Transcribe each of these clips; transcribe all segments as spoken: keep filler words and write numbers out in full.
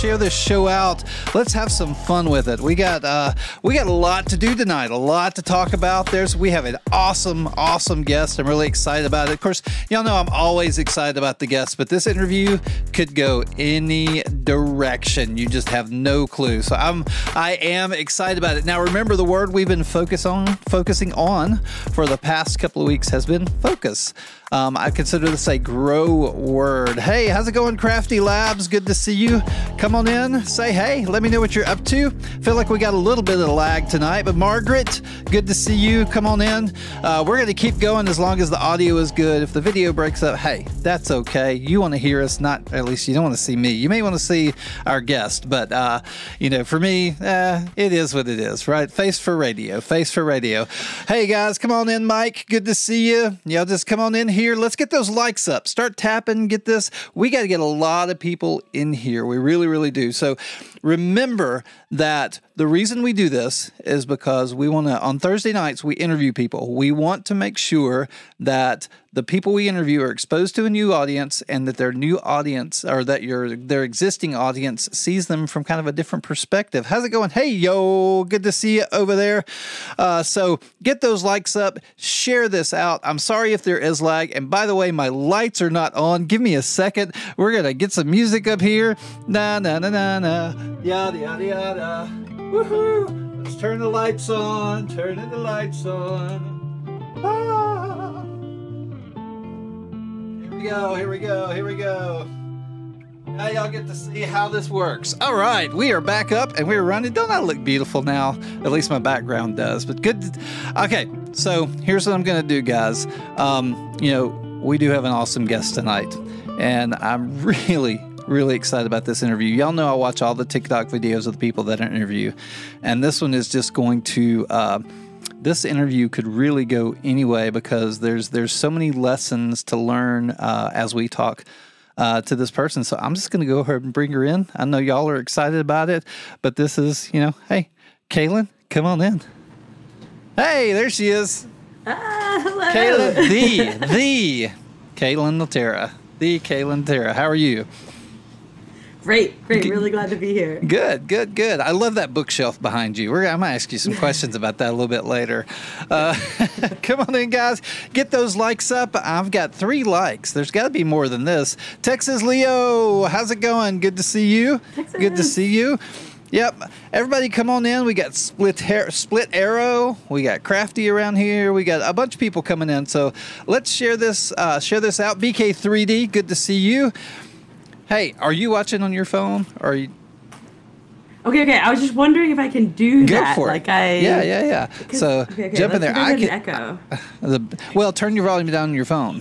share this show out. Let's have some fun with it. We got uh, we got a lot to do tonight, a lot to talk about. There's we have an awesome, awesome guest. I'm really excited about it. Of course, y'all know I'm always excited about the guests, but this interview could go any direction. You just have no clue. So I'm I am excited about it. Now, remember, the word we've been focus on, focusing on for the past couple of weeks has been focus. Um, I consider this a grow word. Hey, how's it going, Crafty Labs? Good to see you. Come on in, say hey, let me know what you're up to. Feel like we got a little bit of lag tonight, but Margaret, good to see you. Come on in. Uh, we're going to keep going as long as the audio is good. If the video breaks up, hey, that's okay. You want to hear us, not at least you don't want to see me. You may want to see our guest, but uh, you know, for me, uh, it is what it is, right? Face for radio, face for radio. Hey guys, come on in, Mike. Good to see you. Y'all just come on in here. Let's get those likes up. Start tapping. Get this. We got to get a lot of people in here. We really, really do. So remember that the reason we do this is because we want to, on Thursday nights, we interview people. We want to make sure that the people we interview are exposed to a new audience and that their new audience or that your their existing audience sees them from kind of a different perspective. How's it going? Hey, yo, good to see you over there. Uh, so get those likes up. Share this out. I'm sorry if there is lag. And by the way, my lights are not on. Give me a second. We're going to get some music up here. Na, na, na, na, na. Yada, yada, yada. Woohoo! Let's turn the lights on. Turning the lights on. Ah. Here we go. Here we go. Here we go. Now y'all get to see how this works. All right, we are back up and we're running. Don't I look beautiful now? At least my background does. But good. Okay, so here's what I'm going to do, guys. Um, you know, we do have an awesome guest tonight, and I'm really. Really excited about this interview. Y'all know I watch all the TikTok videos of the people that I interview, and this one is just going to. Uh, this interview could really go anyway because there's there's so many lessons to learn uh, as we talk uh, to this person. So I'm just going to go ahead and bring her in. I know y'all are excited about it, but this is, you know, hey, Kaylin, come on in. Hey, there she is. Ah, hello. Kaylin, the the Kaylin Lterra, the Kaylin Lterra. How are you? Great, great. Really glad to be here. Good, good, good. I love that bookshelf behind you. We're, I'm going to ask you some questions about that a little bit later. Uh, come on in, guys. Get those likes up. I've got three likes. There's got to be more than this. Texas Leo, how's it going? Good to see you. Texas. Good to see you. Yep. Everybody come on in. We got Split Hair, Split Arrow. We got Crafty around here. We got a bunch of people coming in. So let's share this, uh, share this out. B K three D, good to see you. Hey, are you watching on your phone? Or are you? Okay, okay. I was just wondering if I can do Go that. for it. Like I. Yeah, yeah, yeah. So okay, okay, jump in there. I can. can. Echo. The, well, turn your volume down on your phone.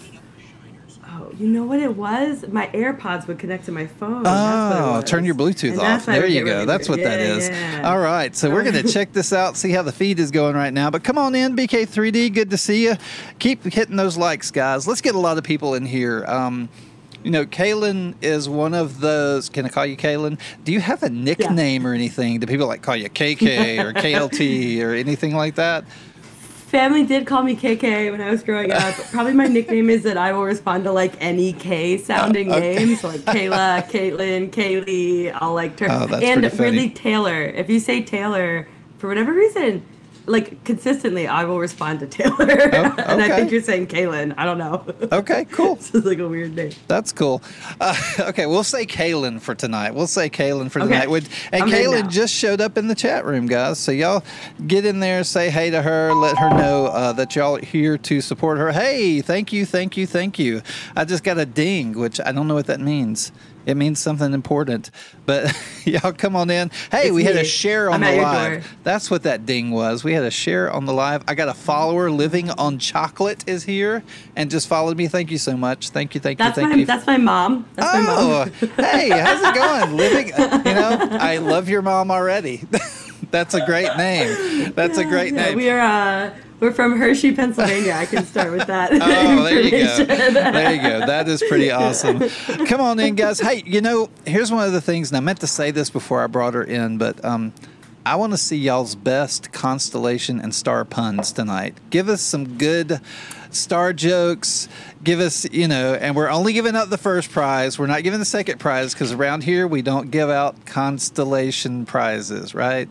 Oh, you know what it was? My AirPods would connect to my phone. Oh, that's what it was. turn your Bluetooth And off. There you go. really That's what weird. that Yeah, is. yeah. All right. So we're going to check this out, see how the feed is going right now. But come on in, B K three D. Good to see you. Keep hitting those likes, guys. Let's get a lot of people in here. Um, You know, Kaylin is one of those. Can I call you Kaylin? Do you have a nickname yeah. or anything? Do people like call you K K or K L T or anything like that? Family did call me K K when I was growing up. Probably my nickname is that I will respond to like any K sounding oh, okay. names, so like Kayla, Caitlin, Kaylee. I'll like turn oh, that's and pretty funny. Really Taylor. If you say Taylor for whatever reason, like consistently, I will respond to Taylor. Oh, okay. And I think you're saying Kaylin. I don't know. Okay, cool. This is like a weird name. That's cool. Uh, okay, we'll say Kaylin for tonight. We'll say Kaylin for okay. tonight. And I'm Kaylin just showed up in the chat room, guys. So y'all get in there, say hey to her, let her know uh, that y'all are here to support her. Hey, thank you, thank you, thank you. I just got a ding, which I don't know what that means. It means something important, but y'all come on in. Hey, it's we me. had a share on I'm the at your live. door. That's what that ding was. We had a share on the live. I got a follower living on chocolate is here and just followed me. Thank you so much. Thank you, thank That's you, thank my, you. That's my mom. That's oh, my mom. Hey, how's it going? Living, you know, I love your mom already. That's a great name. That's a great yeah, name. We are. Uh, We're from Hershey, Pennsylvania. I can start with that. Oh, there you go. There you go. That is pretty awesome. Come on in, guys. Hey, you know, here's one of the things, and I meant to say this before I brought her in, but um, I want to see y'all's best constellation and star puns tonight. Give us some good star jokes. Give us, you know, and we're only giving out the first prize. We're not giving the second prize because around here we don't give out constellation prizes, right?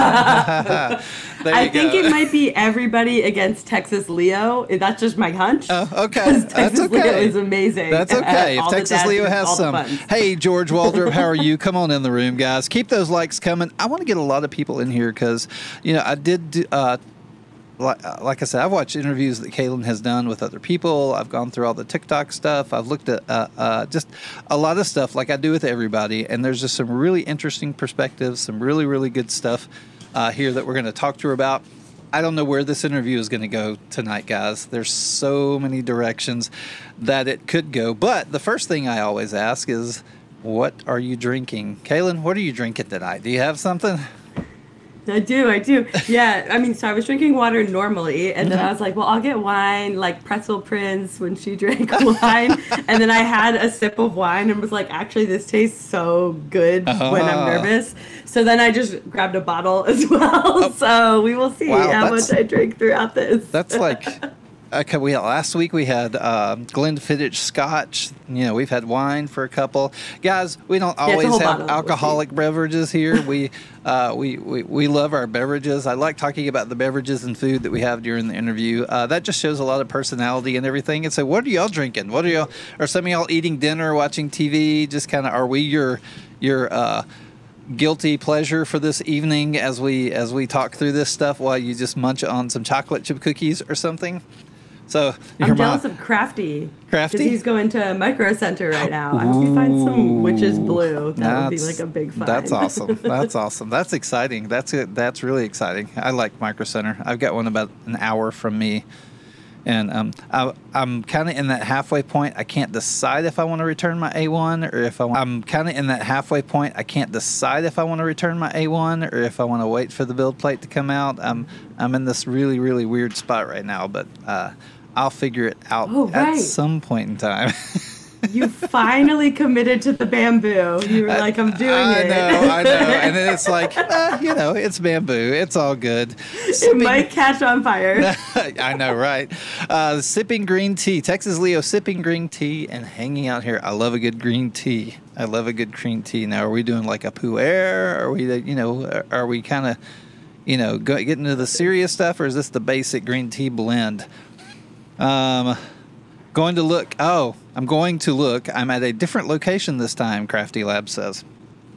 Uh, I think go. It might be everybody against Texas Leo. That's just my hunch. Oh, okay. Texas That's okay. Leo is amazing. That's okay. If Texas Leo has some. Hey, George Waldrop, how are you? Come on in the room, guys. Keep those likes coming. I want to get a lot of people in here because, you know, I did uh, Like, like I said, I've watched interviews that Kaylin has done with other people. I've gone through all the TikTok stuff. I've looked at uh, uh, just a lot of stuff like I do with everybody. And there's just some really interesting perspectives, some really, really good stuff uh, here that we're going to talk to her about. I don't know where this interview is going to go tonight, guys. There's so many directions that it could go. But the first thing I always ask is, what are you drinking? Kaylin, what are you drinking tonight? Do you have something? I do, I do. Yeah, I mean, so I was drinking water normally, and then I was like, well, I'll get wine, like Pretzel Prince when she drank wine. And then I had a sip of wine and was like, actually, this tastes so good uh-huh. when I'm nervous. So then I just grabbed a bottle as well. Oh. So we will see wow, how much I drink throughout this. That's like... Okay, we last week we had uh, Glenfiddich Scotch. You know, we've had wine for a couple. Guys, we don't always yeah, have alcoholic beverages here. We, uh, we we we love our beverages. I like talking about the beverages and food that we have during the interview. Uh, that just shows a lot of personality and everything. And so, what are y'all drinking? What are y'all? Are some of y'all eating dinner, watching T V? Just kind of, are we your your uh, guilty pleasure for this evening as we as we talk through this stuff while you just munch on some chocolate chip cookies or something? So I'm jealous mom. of Crafty. Crafty? Because he's going to Micro Center right now. I hope he finds some Witch's Blue. That that's, would be like a big find. That's awesome. That's awesome. That's exciting. That's it. That's really exciting. I like Micro Center. I've got one about an hour from me. And um, I, I'm kind of in that halfway point. I can't decide if I want to return my A one or if I want. I'm kind of in that halfway point. I can't decide if I want to return my A one or if I want to wait for the build plate to come out. I'm I'm in this really really weird spot right now, but uh, I'll figure it out oh, right. at some point in time. You finally committed to the bamboo. You were like, I'm doing I it. I know, I know. And then it's like, eh, you know, it's bamboo. It's all good. Sipping, it might catch on fire. I know, right? Uh, sipping green tea. Texas Leo sipping green tea and hanging out here. I love a good green tea. I love a good green tea. Now, are we doing like a pu'er? Are we, you know, are we kind of, you know, go, getting into the serious stuff, or is this the basic green tea blend? Um... Going to look. Oh, I'm going to look. I'm at a different location this time, Crafty Lab says.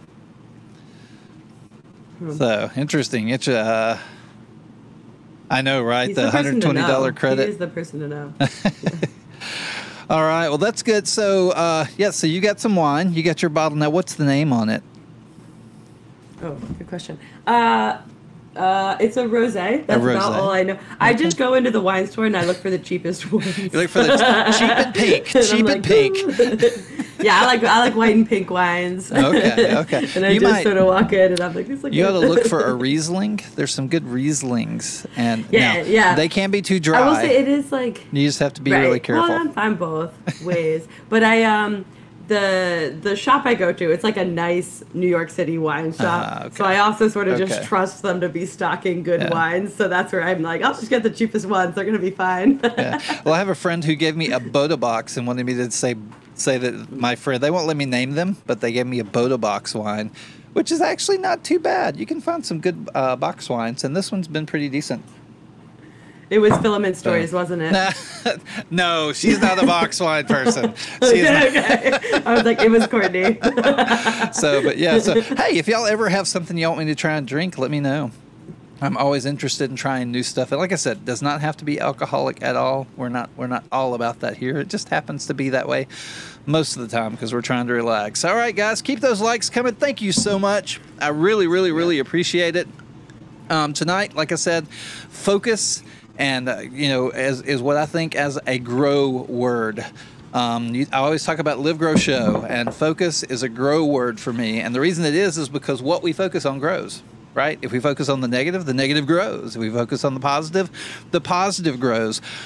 Hmm. So, interesting. It's uh, I know, right? He's the the one hundred twenty dollars credit. He is the person to know. All right. Well, that's good. So, uh, yeah, so you got some wine. You got your bottle. Now, what's the name on it? Oh, good question. Uh... Uh, it's a rosé. That's a rosé. About all I know. I just go into the wine store and I look for the cheapest ones. You look for the cheap and pink. and cheap like, and pink. Yeah, I like I like white and pink wines. Okay, okay. And I you just might, sort of walk in and I'm like, this looks you good. ought to look for a Riesling. There's some good Rieslings, and yeah, now, yeah. they can be too dry. I will say it is like you just have to be right. really careful. Well, I'm fine both ways, but I um. The the shop I go to, it's like a nice New York City wine shop. Uh, okay. So I also sort of okay. just trust them to be stocking good yeah. wines. So that's where I'm like, I'll just get the cheapest ones. They're going to be fine. Yeah. Well, I have a friend who gave me a Boda box and wanted me to say say that my friend, they won't let me name them, but they gave me a Boda box wine, which is actually not too bad. You can find some good uh, box wines, and this one's been pretty decent. It was Filament Stories, uh, wasn't it? No, she's not a box wine person. Okay, okay. I was like, it was Courtney. So, but yeah, so, hey, if y'all ever have something you want me to try and drink, let me know. I'm always interested in trying new stuff. And like I said, it does not have to be alcoholic at all. We're not we're not all about that here. It just happens to be that way most of the time because we're trying to relax. All right, guys, keep those likes coming. Thank you so much. I really, really, really appreciate it. Um, tonight, like I said, focus... And, uh, you know, as is what I think as a grow word. Um, you, I always talk about live, grow, show, and focus is a grow word for me. And the reason it is is because what we focus on grows, right? If we focus on the negative, the negative grows. If we focus on the positive, the positive grows.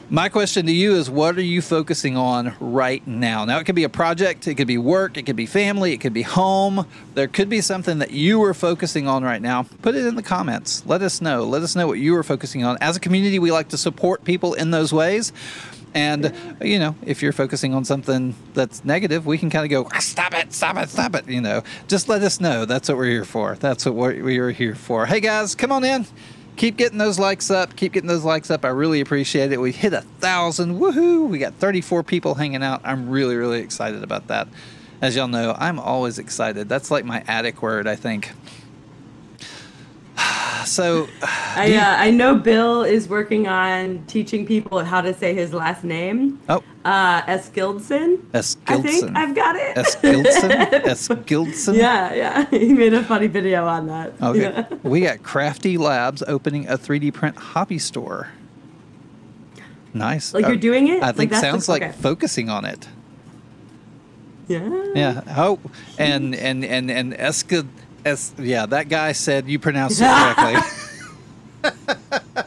My question to you is, what are you focusing on right now? Now, it could be a project, it could be work, it could be family, it could be home. There could be something that you are focusing on right now. Put it in the comments. Let us know. Let us know what you are focusing on. As a community, we like to support people in those ways. And, you know, if you're focusing on something that's negative, we can kind of go, ah, stop it, stop it, stop it. You know, just let us know. That's what we're here for. That's what we're, we are here for. Hey, guys, come on in. Keep getting those likes up. Keep getting those likes up. I really appreciate it. We hit a thousand. Woohoo. We got thirty-four people hanging out. I'm really, really excited about that. As y'all know, I'm always excited. That's like my attic word, I think. So I uh, I know Bill is working on teaching people how to say his last name. Oh. Uh, Eskildsen. Eskildsen. I think I've got it. Eskildsen. Eskildsen. Yeah, yeah. He made a funny video on that. Okay. Yeah. We got Crafty Labs opening a three D print hobby store. Nice. Like Oh, you're doing it? I Like think that's sounds the- like okay. focusing on it. Yeah. Yeah. Oh, and and and and Eska, es, yeah, that guy said you pronounced it correctly.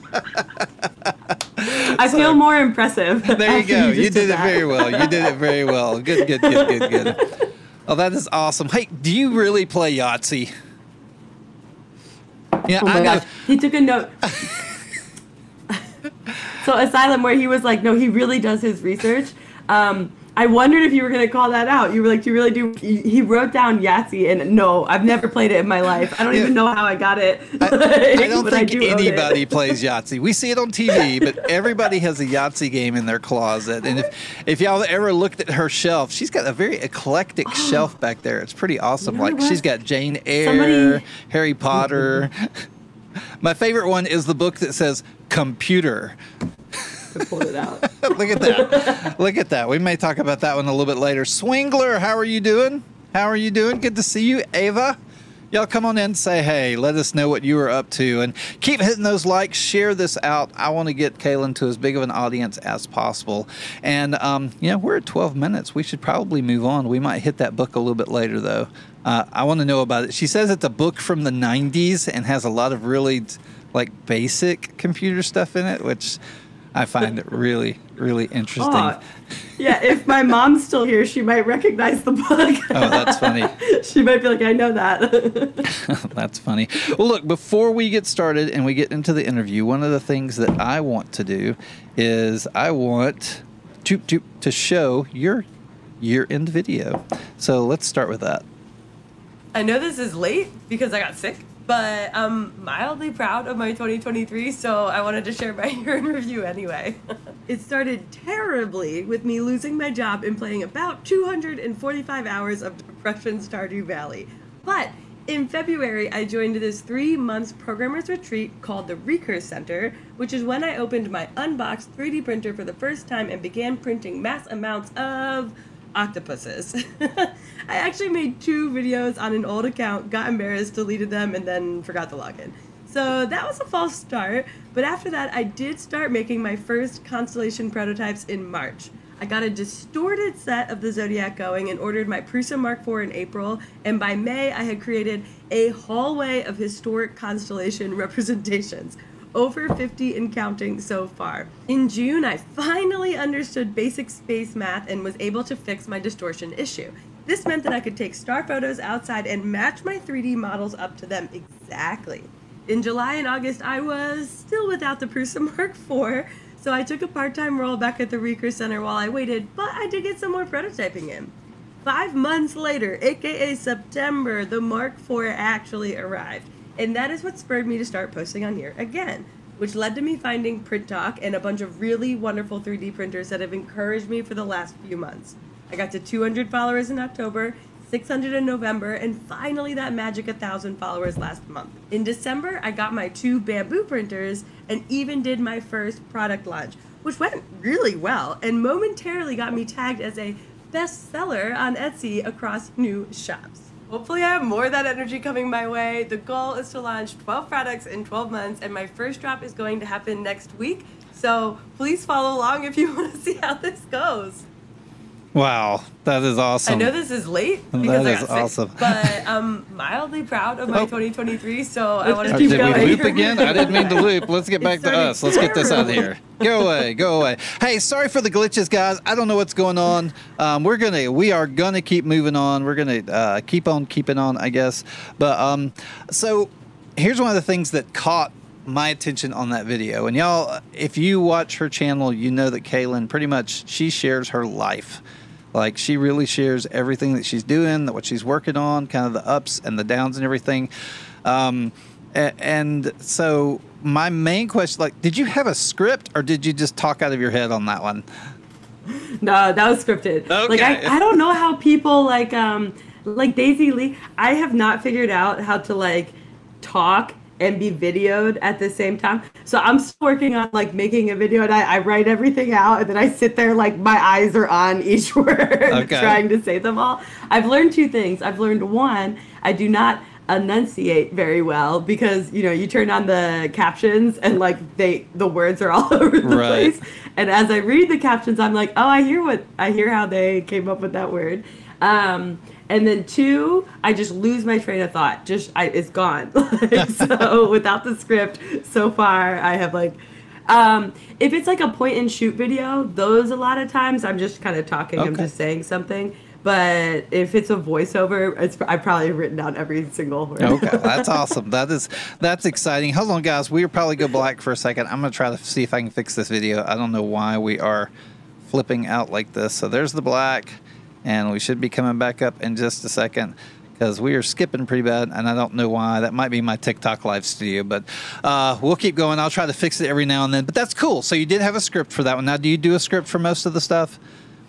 I feel more impressive. There you after go. just You did it that. very well. You did it very well. Good, good, good, good, good. Oh, that is awesome. Hey, do you really play Yahtzee? Yeah, Oh my I know. gosh. He took a note. So Asylum, where he was like, no, he really does his research. Um, I wondered if you were going to call that out. You were like, do you really do? He he wrote down Yahtzee, and no, I've never played it in my life. I don't Yeah. even know how I got it. I, I don't but think do own it. anybody plays Yahtzee. We see it on T V, but everybody has a Yahtzee game in their closet. And if, if y'all ever looked at her shelf, she's got a very eclectic shelf back there. It's pretty awesome. You know Like what? she's got Jane Eyre, Somebody- Harry Potter. My favorite one is the book that says computer. I pulled it out. Look at that. Look at that. We may talk about that one a little bit later. Swingler, how are you doing? How are you doing? Good to see you. Ava, y'all come on in and say hey. Let us know what you are up to. And keep hitting those likes. Share this out. I want to get Kaylin to as big of an audience as possible. And, um, you know, we're at twelve minutes. We should probably move on. We might hit that book a little bit later, though. Uh, I want to know about it. She says it's a book from the nineties and has a lot of really, like, basic computer stuff in it, which I find it really, really interesting. Oh, yeah, if my mom's still here, she might recognize the book. Oh, that's funny. She might be like, I know that. That's funny. Well, look, before we get started and we get into the interview, one of the things that I want to do is I want to, to, to show your year-end video. So let's start with that. I know this is late because I got sick, but I'm mildly proud of my twenty twenty-three, so I wanted to share my year in review anyway. It started terribly with me losing my job and playing about two hundred forty-five hours of Depression Stardew Valley. But in February, I joined this three-month programmer's retreat called the Recurse Center, which is when I opened my unboxed three D printer for the first time and began printing mass amounts of octopuses. I actually made two videos on an old account, got embarrassed, deleted them, and then forgot to log in. So that was a false start, but after that I did start making my first constellation prototypes in March. I got a distorted set of the Zodiac going and ordered my Prusa Mark four in April, and by May I had created a hallway of historic constellation representations. Over fifty and counting so far. In June, I finally understood basic space math and was able to fix my distortion issue. This meant that I could take star photos outside and match my three D models up to them exactly. In July and August, I was still without the Prusa Mark four, so I took a part-time role back at the Recurse Center while I waited, but I did get some more prototyping in. Five months later, aka September, the Mark four actually arrived. And that is what spurred me to start posting on here again, which led to me finding Print Talk and a bunch of really wonderful three D printers that have encouraged me for the last few months. I got to two hundred followers in October, six hundred in November, and finally that magic one thousand followers last month. In December, I got my two bamboo printers and even did my first product launch, which went really well and momentarily got me tagged as a bestseller on Etsy across new shops. Hopefully I have more of that energy coming my way. The goal is to launch twelve products in twelve months, and my first drop is going to happen next week. So please follow along if you want to see how this goes. Wow, that is awesome. I know this is late because That I is got awesome. sick, but I'm mildly proud of my Oh. twenty twenty-three, so I want Oh, to keep did going. we loop again? I didn't mean to loop. Let's get back to started us. Let's get this out of terrible. here. Go away. Go away. Hey, sorry for the glitches, guys. I don't know what's going on. Um, we're gonna, we are gonna keep moving on. We're gonna uh, keep on keeping on, I guess. But um, so here's one of the things that caught my attention on that video. And y'all, if you watch her channel, you know that Kaylin pretty much, she shares her life. Like, she really shares everything that she's doing, what she's working on, kind of the ups and the downs and everything. Um, and so my main question, like, did you have a script or did you just talk out of your head on that one? No, that was scripted. Okay. Like, I, I don't know how people, like, um, like Daisy Lee, I have not figured out how to, like, talk and be videoed at the same time. So I'm still working on like making a video, and I, I write everything out, and then I sit there like my eyes are on each word, okay. trying to say them all. I've learned two things. I've learned one, I do not enunciate very well because, you know, you turn on the captions and like they the words are all over the right. place. And as I read the captions, I'm like, oh, I hear what I hear how they came up with that word. Um, And then two, I just lose my train of thought. Just, I, it's gone. Like, so without the script, so far, I have like, um, if it's like a point and shoot video, those a lot of times I'm just kind of talking. Okay. I'm just saying something. But if it's a voiceover, it's I've probably written down every single word. Okay, that's awesome. That is that's exciting. Hold on, guys. We'll probably go black for a second. I'm gonna try to see if I can fix this video. I don't know why we are flipping out like this. So there's the black. And we should be coming back up in just a second because we are skipping pretty bad, and I don't know why. That might be my TikTok live studio, but uh, we'll keep going. I'll try to fix it every now and then, but that's cool. So you did have a script for that one. Now, do you do a script for most of the stuff?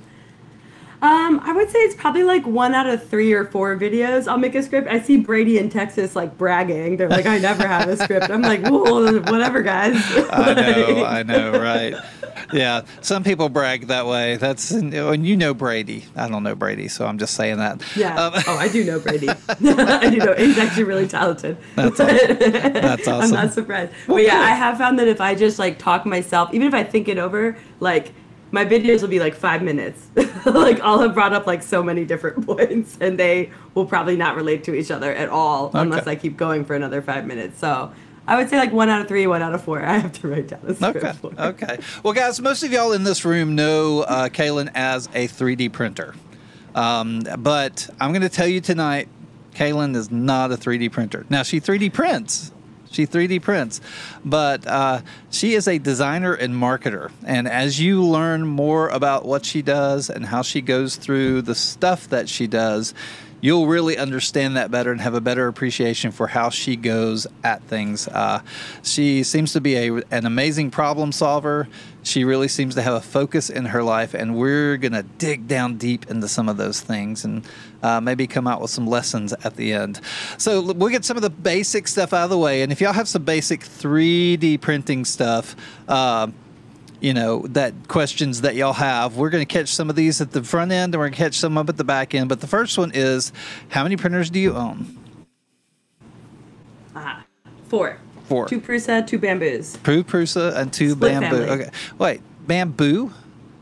Um, I would say it's probably like one out of three or four videos I'll make a script. I see Brady in Texas like bragging. They're like, I never have a script. I'm like, well, whatever, guys. I know, I know, right? Yeah, some people brag that way. That's and you know Brady. I don't know Brady, so I'm just saying that. Yeah. Um, oh, I do know Brady. I do know. He's actually really talented. That's awesome. That's awesome. I'm not surprised. But yeah, I have found that if I just like talk myself, even if I think it over, like my videos will be like five minutes. Like I'll have brought up like so many different points, and they will probably not relate to each other at all okay. unless I keep going for another five minutes. So I would say like one out of three, one out of four. I have to write down a script. Okay. For. Okay. Well, guys, most of y'all in this room know uh, Kaylin as a three D printer, um, but I'm going to tell you tonight, Kaylin is not a three D printer. Now she three D prints. She three D prints, but uh, she is a designer and marketer. And as you learn more about what she does and how she goes through the stuff that she does, you'll really understand that better and have a better appreciation for how she goes at things. Uh, she seems to be a, an amazing problem solver. She really seems to have a focus in her life, and we're going to dig down deep into some of those things and uh, maybe come out with some lessons at the end. So we'll get some of the basic stuff out of the way, and if y'all have some basic three D printing stuff, uh, you know, that questions that y'all have, we're going to catch some of these at the front end, and we're going to catch some up at the back end. But the first one is, how many printers do you own? Ah, four. Four. Two Prusa, two Bamboos. Two Prusa and two Split Bamboo. family. Okay. Wait, Bamboo?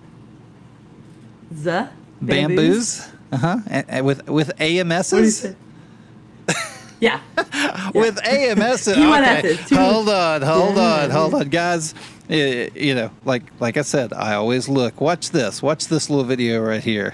The Bamboos? Bamboos? Uh-huh. And, and with, with A M Ss? What do you say? Yeah. With A M Ss. Okay. Hold on, hold yeah. on, hold on, guys. You know, like like I said, I always look. Watch this. Watch this little video right here.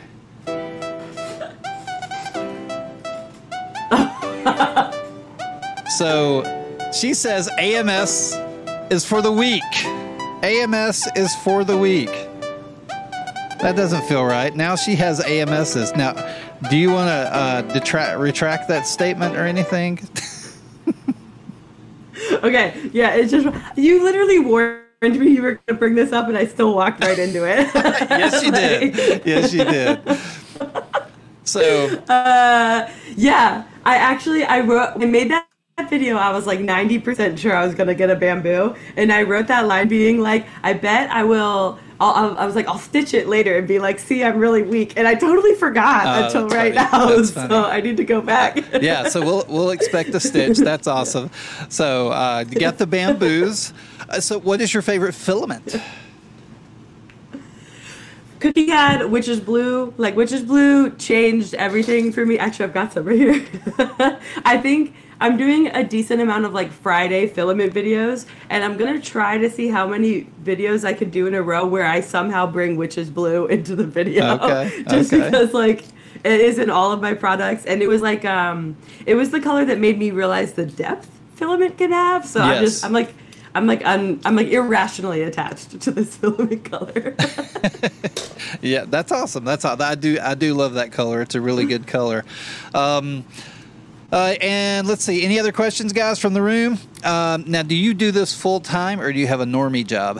So she says A M S is for the weak. A M S is for the weak. That doesn't feel right. Now she has A M Ss. Now, do you want to uh, detract, retract that statement or anything? Okay, yeah, it's just, you literally warned me you were going to bring this up, and I still walked right into it. Yes, you did. Yes, you did. So. Uh, yeah, I actually, I wrote, I made that video, I was like ninety percent sure I was going to get a Bamboo, and I wrote that line being like, I bet I will, I'll, I was like, I'll stitch it later and be like, see, I'm really weak. And I totally forgot uh, until right funny. now. So I need to go back. Yeah, so we'll we'll expect a stitch. That's awesome. So uh, you got the Bamboos. Uh, so what is your favorite filament? Cookie had Witch's Blue. Like, Witch's Blue changed everything for me. Actually, I've got some right here. I think I'm doing a decent amount of, like, Friday filament videos, and I'm going to try to see how many videos I could do in a row where I somehow bring Witch's Blue into the video. Okay, Just okay. because, like, it is in all of my products. And it was, like, um, it was the color that made me realize the depth filament can have. So Yes. I'm just, I'm, like... I'm like un, I'm like irrationally attached to this filament color. Yeah, that's awesome. That's all. I do I do love that color. It's a really good color. Um, uh, and let's see. Any other questions, guys, from the room? Um, now, do you do this full time or do you have a normie job?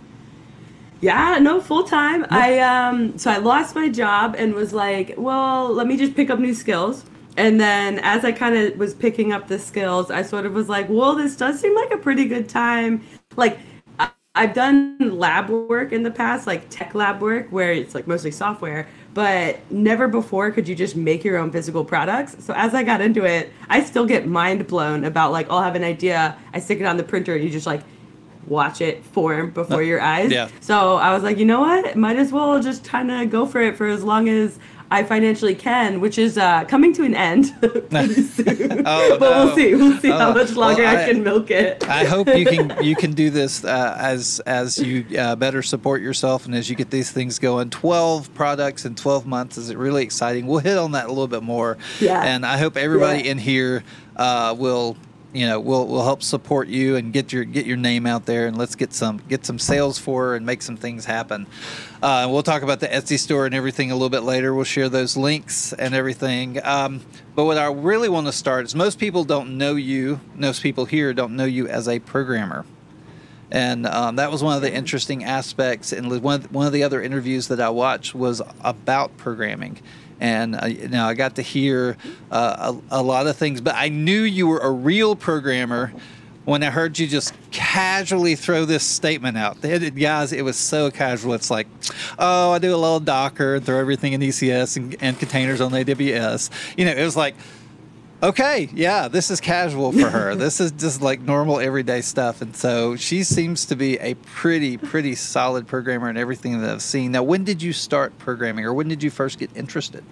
Yeah, no, full time. I um, so I lost my job and was like, well, let me just pick up new skills. And then as I kind of was picking up the skills, I sort of was like, well, this does seem like a pretty good time. Like, I- I've done lab work in the past, like tech lab work, where it's like mostly software, but never before could you just make your own physical products. So as I got into it, I still get mind blown about, like, I'll have an idea, I stick it on the printer, and you just, like, watch it form before your eyes. Yeah. So I was like, you know what? Might as well just kind of go for it for as long as I financially can, which is uh, coming to an end pretty soon. Oh, but no. we'll see. We'll see Oh, how much longer well, I, I- can milk it. I hope you can you can do this uh, as as you uh, better support yourself and as you get these things going. twelve products in twelve months is really exciting. We'll hit on that a little bit more. Yeah. And I hope everybody Yeah. in here uh, will. You know, we'll we'll help support you and get your get your name out there, and let's get some get some sales for her and make some things happen. Uh, we'll talk about the Etsy store and everything a little bit later. We'll share those links and everything. Um, but what I really want to start is most people don't know you. Most people here don't know you as a programmer. And um, that was one of the interesting aspects. And one of, one of the other interviews that I watched was about programming. And uh, now I got to hear uh, a, a lot of things, but I knew you were a real programmer when I heard you just casually throw this statement out. It, it- guys, it was so casual. It's like, oh, I do a little Docker and throw everything in E C S and, and containers on A W S. You know, it was like, okay, yeah, this is casual for her. This is just like normal everyday stuff. And so she seems to be a pretty, pretty solid programmer in everything that I've seen. Now, when did you start programming, or when did you first get interested?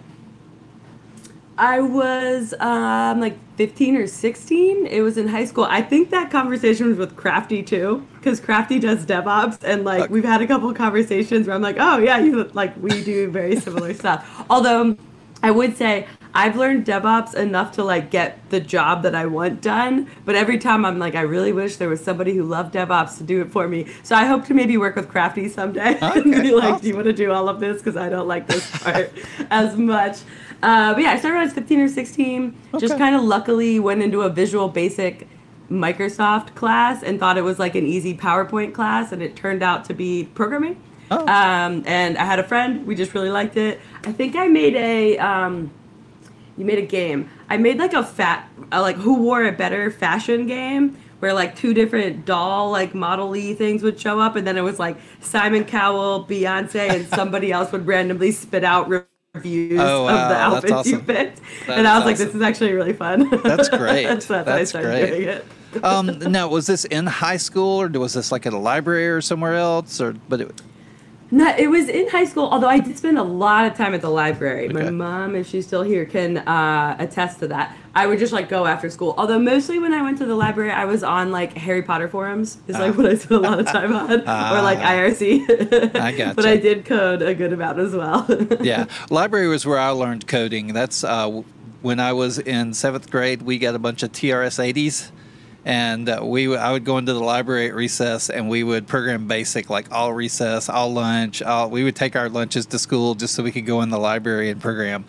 I was um, like fifteen or sixteen. It was in high school. I think that conversation was with Crafty too, because Crafty does DevOps, and like Okay. we've had a couple of conversations where I'm like, oh yeah, you like we do very similar stuff. Although I would say I've learned DevOps enough to like get the job that I want done, but every time I'm like, I really wish there was somebody who loved DevOps to do it for me. So I hope to maybe work with Crafty someday and be like, awesome. do you want to do all of this? Because I don't like this part as much. Uh, but yeah, I started when I was fifteen or sixteen. Just Okay. kind of luckily went into a Visual Basic Microsoft class and thought it was like an easy PowerPoint class, and it turned out to be programming. Oh. Um, and I had a friend. We just really liked it. I think I made a. Um, you made a game. I made like a fat, a, like who wore a better fashion game, where like two different doll like model-y things would show up, and then it was like Simon Cowell, Beyonce, and somebody else would randomly spit out reviews Oh, wow. of the That's outfits you awesome. picked. That and I is was like, awesome. this is actually really fun. That's great. so that's, why I That's started great. doing it. Um, now, was this in high school, or was this like at a library or somewhere else? Or but it, No, it was in high school, although I did spend a lot of time at the library. Okay. My mom, if she's still here, can uh, attest to that. I would just like go after school. Although mostly when I went to the library, I was on like Harry Potter forums. Is like what I spent a lot of time on, or like I R C. I gotcha. But I did code a good amount as well. yeah, library was where I learned coding. That's uh, w- when I was in seventh grade. We got a bunch of T R S eighties. And uh, we, w- I would go into the library at recess, and we would program BASIC like all recess, all lunch. All, we would take our lunches to school just so we could go in the library and program.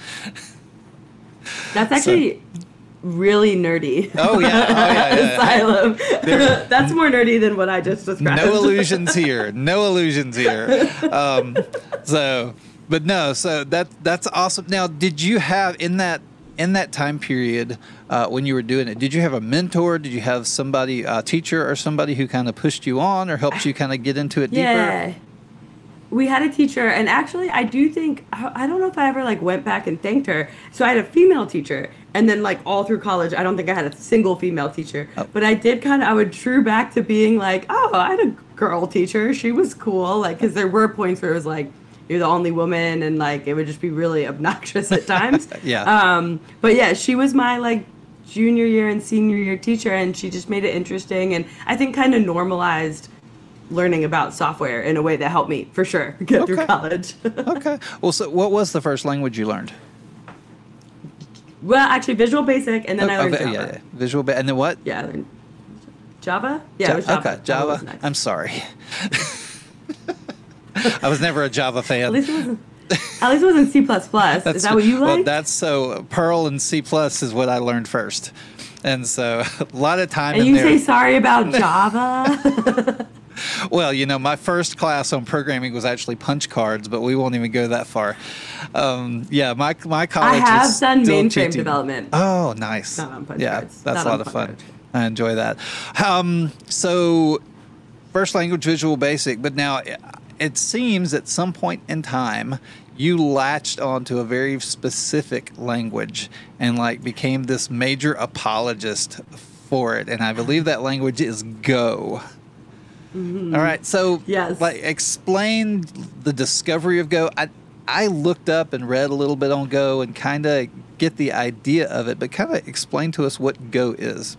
That's actually really nerdy. Oh yeah, oh, yeah, yeah. Asylum. There- That's more nerdy than what I just described. No illusions here. No illusions here. Um, so, but no. So that that's awesome. Now, did you have in that in that time period uh, when you were doing it? Did you have a mentor? Did you have somebody, a teacher, or somebody who kind of pushed you on or helped you kind of get into it deeper? Yeah. We had a teacher, and actually, I do think, I I don't know if I ever, like, went back and thanked her. So I had a female teacher, and then, like, all through college, I don't think I had a single female teacher. Oh. But I did kind of, I would true back to being like, oh, I had a girl teacher. She was cool. Like, because there were points where it was like, you're the only woman, and like it would just be really obnoxious at times. Yeah. Um, but yeah, she was my like junior year and senior year teacher, and she just made it interesting, and I think kind of normalized learning about software in a way that helped me for sure get Okay. through college. Okay. Well, so what was the first language you learned? Well, actually, Visual Basic, and then I Oh, learned vi- Java. yeah, yeah. Visual, ba- and then what? Yeah, I learned Java. Yeah, it was Java. Okay, Java. was next. I'm sorry. I was never a Java fan. At least it wasn't. At least it wasn't C plus plus. Is that what you Well, like? that's so Perl and C plus is what I learned first, and so a lot of time and in you there. say sorry about Java? Well, you know, my first class on programming was actually punch cards, but we won't even go that far. Um, yeah, my my I college. have was done still mainframe teaching- development. Oh, nice. Not on punch yeah, cards. that's Not a on lot of punch fun. cards. I enjoy that. Um, so, first language Visual Basic, but now it seems at some point in time you latched onto a very specific language and like became this major apologist for it, and I believe that language is Go. Mm-hmm. All right, so Yes. like explain the discovery of Go. I I looked up and read a little bit on Go and kind of get the idea of it, but kind of explain to us what Go is.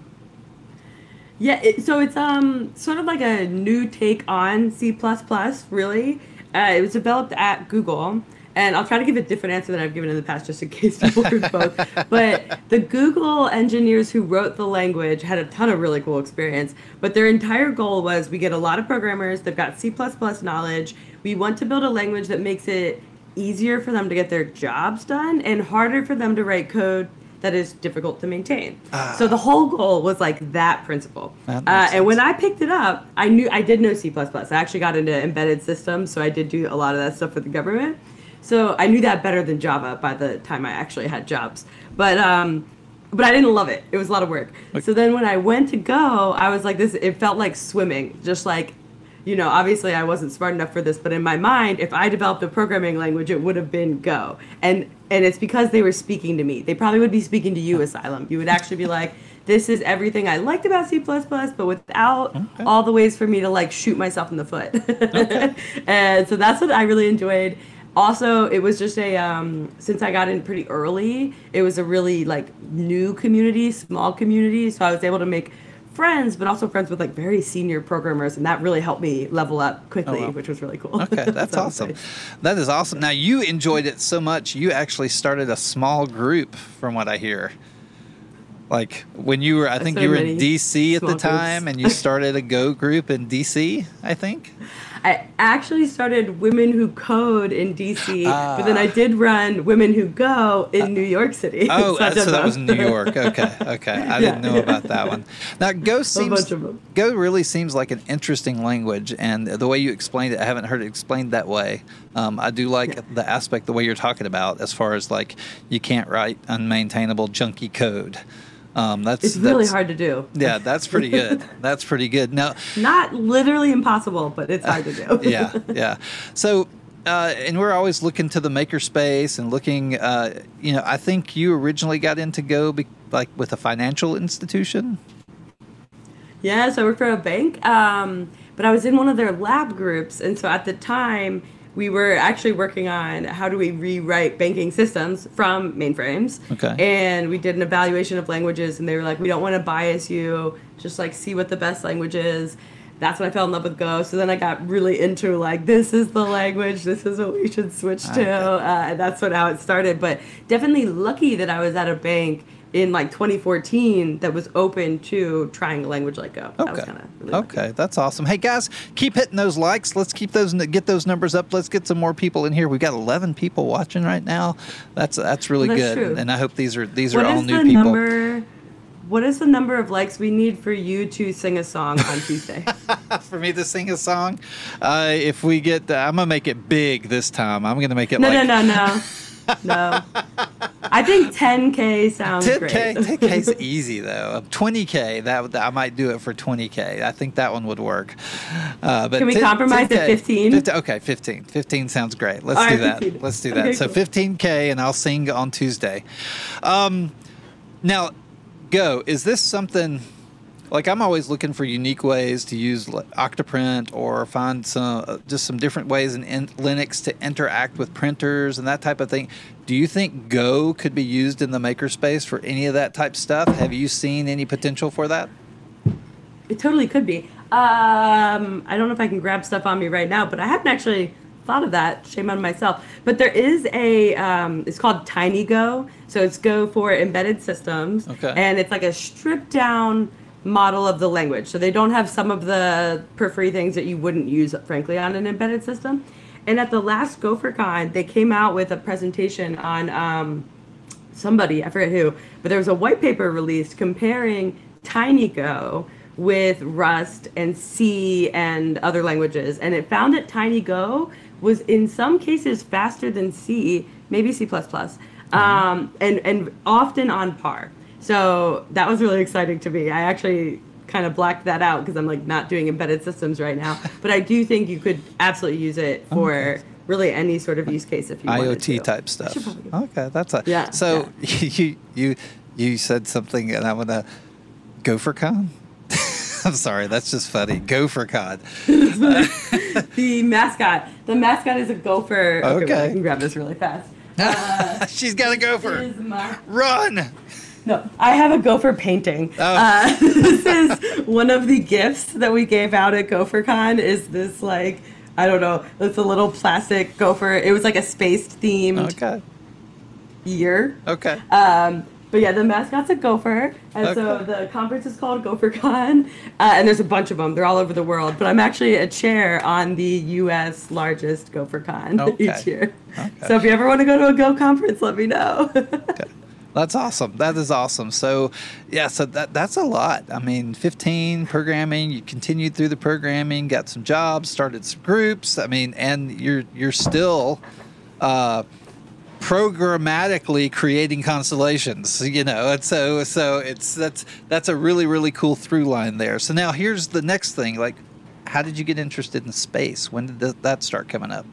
Yeah, it, so it's um sort of like a new take on C plus plus, really. Uh, it was developed at Google, and I'll try to give a different answer than I've given in the past, just in case people heard both. But the Google engineers who wrote the language had a ton of really cool experience, but their entire goal was we get a lot of programmers, they've got C plus plus knowledge, we want to build a language that makes it easier for them to get their jobs done and harder for them to write code that is difficult to maintain. Ah. So the whole goal was like that principle. That Uh, makes and when sense. I picked it up, I knew I did know C plus plus. I actually got into embedded systems, so I did do a lot of that stuff for the government. So I knew that better than Java by the time I actually had jobs. But um, but I didn't love it. It was a lot of work. So then when I went to Go, I was like this. It felt like swimming, just like. You know, obviously I wasn't smart enough for this, but in my mind, if I developed a programming language, it would have been Go. And and it's because they were speaking to me. They probably would be speaking to you, Asylum. You would actually be like, this is everything I liked about C plus plus, but without Okay. all the ways for me to like shoot myself in the foot. And so that's what I really enjoyed. Also, it was just a, um, since I got in pretty early, it was a really like new community, small community. So I was able to make friends, but also friends with like very senior programmers, and that really helped me level up quickly, Oh, wow. which was really cool. Okay, that's So, awesome. nice. That is awesome. Now you enjoyed it so much, you actually started a small group, from what I hear. Like when you were, I think you started were in many D C at the small time, groups. and you started a Go group in D C, I think. I actually started Women Who Code in D C, Ah. but then I did run Women Who Go in New York City. Oh, I so, did that both. was New York. Okay, okay. I Yeah. didn't know about that one. Now, Go seems bunch of them. Go really seems like an interesting language, and the way you explained it, I haven't heard it explained that way. Um, I do like Yeah. the aspect, the way you're talking about, as far as like you can't write unmaintainable, junky code. Um, that's It's really that's- hard to do. Yeah, that's pretty good. That's pretty good. Now, Not literally impossible, but it's hard to do. yeah, yeah. So, uh, and we're always looking to the makerspace and looking. Uh, you know, I think you originally got into Go be, like with a financial institution. Yeah, so I worked for a bank, um, but I was in one of their lab groups, and so at the time we were actually working on how do we rewrite banking systems from mainframes. Okay. And we did an evaluation of languages, and they were like, we don't want to bias you, just like see what the best language is. That's when I fell in love with Go. So then I got really into like, this is the language, this is what we should switch to. Okay. Uh, and that's what how it started. But definitely lucky that I was at a bank in like twenty fourteen that was open to trying a language like Go. That was Okay. kind of really lucky. Okay, that's awesome. Hey guys, keep hitting those likes. Let's keep those get those numbers up. Let's get some more people in here. We've got eleven people watching right now. That's that's really Well, that's good. true. And I hope these are these What are all is new the people. number? What is the number of likes we need for you to sing a song on Tuesday? For me to sing a song, uh, if we get, uh, I'm gonna make it big this time. I'm gonna make it No, like no, no, no, no. I think ten K sounds ten great. K. ten K is easy though. twenty K, that would- I might do it for twenty K. I think that one would work. Uh, but Can we ten compromise at 10K fifteen? fifty Okay, fifteen. fifteen sounds great. Let's All do right, that. fifteen. Let's do that. Okay, So cool. fifteen K, and I'll sing on Tuesday. Um, now, Go. Is this something? like I'm always looking for unique ways to use like Octoprint or find some uh, just some different ways in, in Linux to interact with printers and that type of thing. Do you think Go could be used in the makerspace for any of that type stuff? Have you seen any potential for that? It totally could be. Um, I don't know if I can grab stuff on me right now, but I haven't actually thought of that. Shame on myself. But there is a, um, it's called TinyGo. So it's Go for embedded systems. Okay. And it's like a stripped down model of the language. So they don't have some of the periphery things that you wouldn't use, frankly, on an embedded system. And at the last GopherCon, they came out with a presentation on um, somebody, I forget who, but there was a white paper released comparing TinyGo with Rust and C and other languages. And it found that TinyGo was in some cases faster than C, maybe C plus plus, um, and, and often on par. So that was really exciting to me. I actually kind of blacked that out because I'm like not doing embedded systems right now. But I do think you could absolutely use it for okay. really any sort of use case if you wanted to. IoT type stuff. Okay, that's a yeah. So yeah. you you you said something, and I'm gonna GopherCon. I'm sorry, that's just funny. GopherCon. The mascot. The mascot is a gopher. Okay, okay. Well, I can grab this really fast. Uh, She's got a gopher. My... Run. No, I have a gopher painting. Oh. Uh, this is one of the gifts that we gave out at GopherCon. Is this like I don't know? It's a little plastic gopher. It was like a space themed okay. year. Okay. Um, but yeah, the mascot's a gopher, and okay. so the conference is called GopherCon, uh, and there's a bunch of them. They're all over the world. But I'm actually a chair on the U S largest GopherCon okay. each year. Okay. So if you ever want to go to a Go conference, let me know. Okay. That's awesome. That is awesome. So, yeah, so that that's a lot. I mean, fifteen programming. You continued through the programming, got some jobs, started some groups. I mean, and you're you're still uh, programmatically creating constellations. You know, and so so it's that's that's a really really cool through line there. So now here's the next thing. Like, how did you get interested in space? When did th- that start coming up?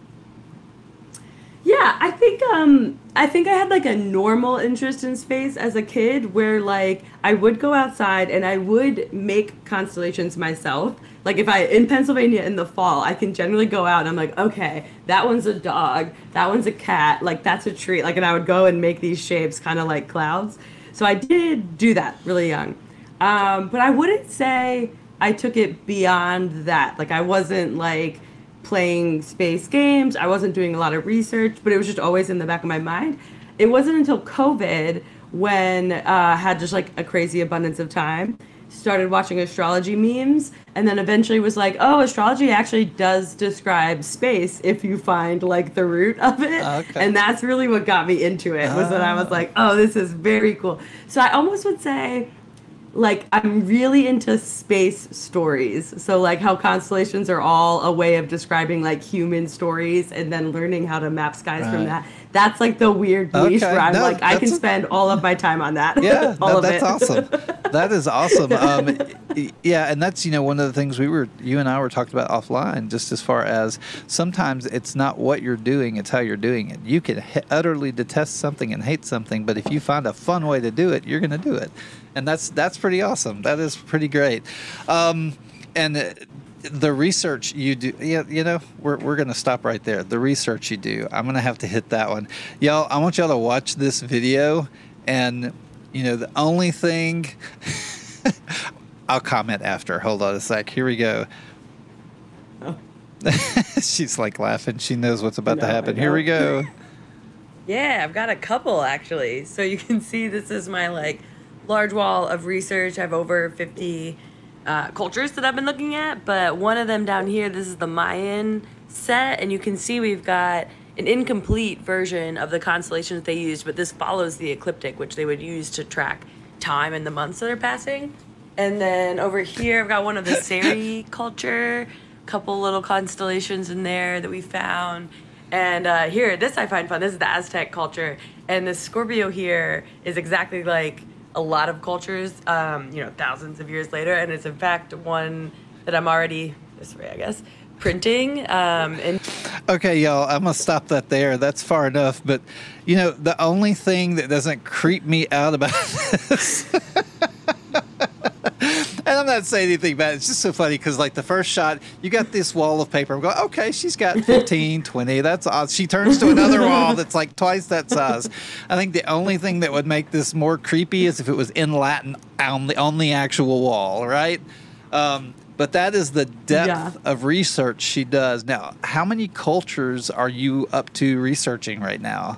Yeah, I think um I think I had like a normal interest in space as a kid where like I would go outside and I would make constellations myself. Like if I in Pennsylvania in the fall, I can generally go out and I'm like, okay, that one's a dog, that one's a cat, like that's a tree. Like and I would go and make these shapes kind of like clouds. So I did do that really young. Um, but I wouldn't say I took it beyond that. Like I wasn't like playing space games. I wasn't doing a lot of research, but it was just always in the back of my mind. It wasn't until COVID when uh, I had just like a crazy abundance of time, started watching astrology memes, and then eventually was like, oh, astrology actually does describe space if you find like the root of it. Okay. And that's really what got me into it, was oh. that I was like, oh, this is very cool. So I almost would say, like, I'm really into space stories. So, like, how constellations are all a way of describing, like, human stories and then learning how to map skies right. from that. That's, like, the weird niche okay. where I'm no, like, I can spend all of my time on that. Yeah, all no, of that's it. awesome. That is awesome. Um, yeah, and that's, you know, one of the things we were, you and I were talking about offline, just as far as sometimes it's not what you're doing, it's how you're doing it. You can h- utterly detest something and hate something, but if you find a fun way to do it, you're going to do it. And that's that's pretty awesome. That is pretty great. Um, and uh, the research you do, yeah, you know, we're we're going to stop right there. The research you do, I'm going to have to hit that one. Y'all, I want y'all to watch this video. And, you know, the only thing, I'll comment after. Hold on a sec. Here we go. Oh. She's like laughing. She knows what's about no, to happen. Here we go. Yeah, I've got a couple actually. So you can see this is my like large wall of research. I have over fifty uh, cultures that I've been looking at, but one of them down here, this is the Mayan set, and you can see we've got an incomplete version of the constellations they used, but this follows the ecliptic, which they would use to track time and the months that are passing. And then over here, I've got one of the Seri culture, a couple little constellations in there that we found. And uh, here, this I find fun. This is the Aztec culture, and the Scorpio here is exactly like a lot of cultures, um, you know, thousands of years later, and it's in fact one that I'm already this way, I guess, printing. Um, and okay, y'all, I'm gonna stop that there. That's far enough. But you know, the only thing that doesn't creep me out about this, and I'm not saying anything bad. It's just so funny because, like, the first shot, you got this wall of paper. I'm going, okay, she's got fifteen, twenty. That's odd. She turns to another wall that's like twice that size. I think the only thing that would make this more creepy is if it was in Latin on the, on the actual wall, right? Um, but that is the depth yeah. of research she does. Now, how many cultures are you up to researching right now?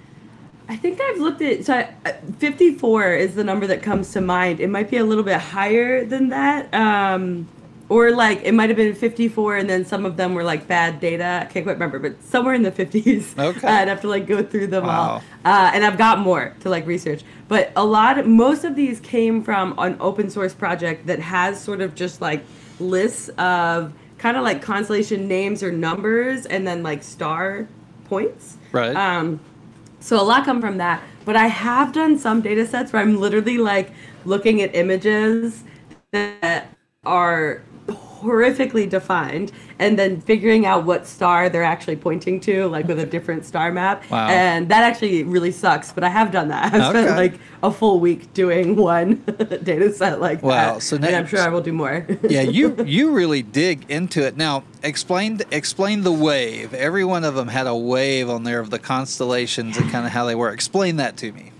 I think I've looked at, so I, fifty-four is the number that comes to mind. It might be a little bit higher than that. Um, or like, it might have been fifty-four and then some of them were like bad data. I can't quite remember, but somewhere in the fifties. Okay. Uh, I'd have to like go through them wow. all. Uh, and I've got more to like research. But a lot, of, most of these came from an open source project that has sort of just like lists of kind of like constellation names or numbers and then like star points. Right. Um, So a lot come from that, but I have done some data sets where I'm literally like looking at images that are horrifically defined and then figuring out what star they're actually pointing to, like with a different star map. Wow. And that actually really sucks, but I have done that. I've okay. spent like a full week doing one data set like wow. that. So and I'm sure I will do more. yeah, you you really dig into it. Now, explain explain the wave. Every one of them had a wave on there of the constellations and kind of how they were. Explain that to me.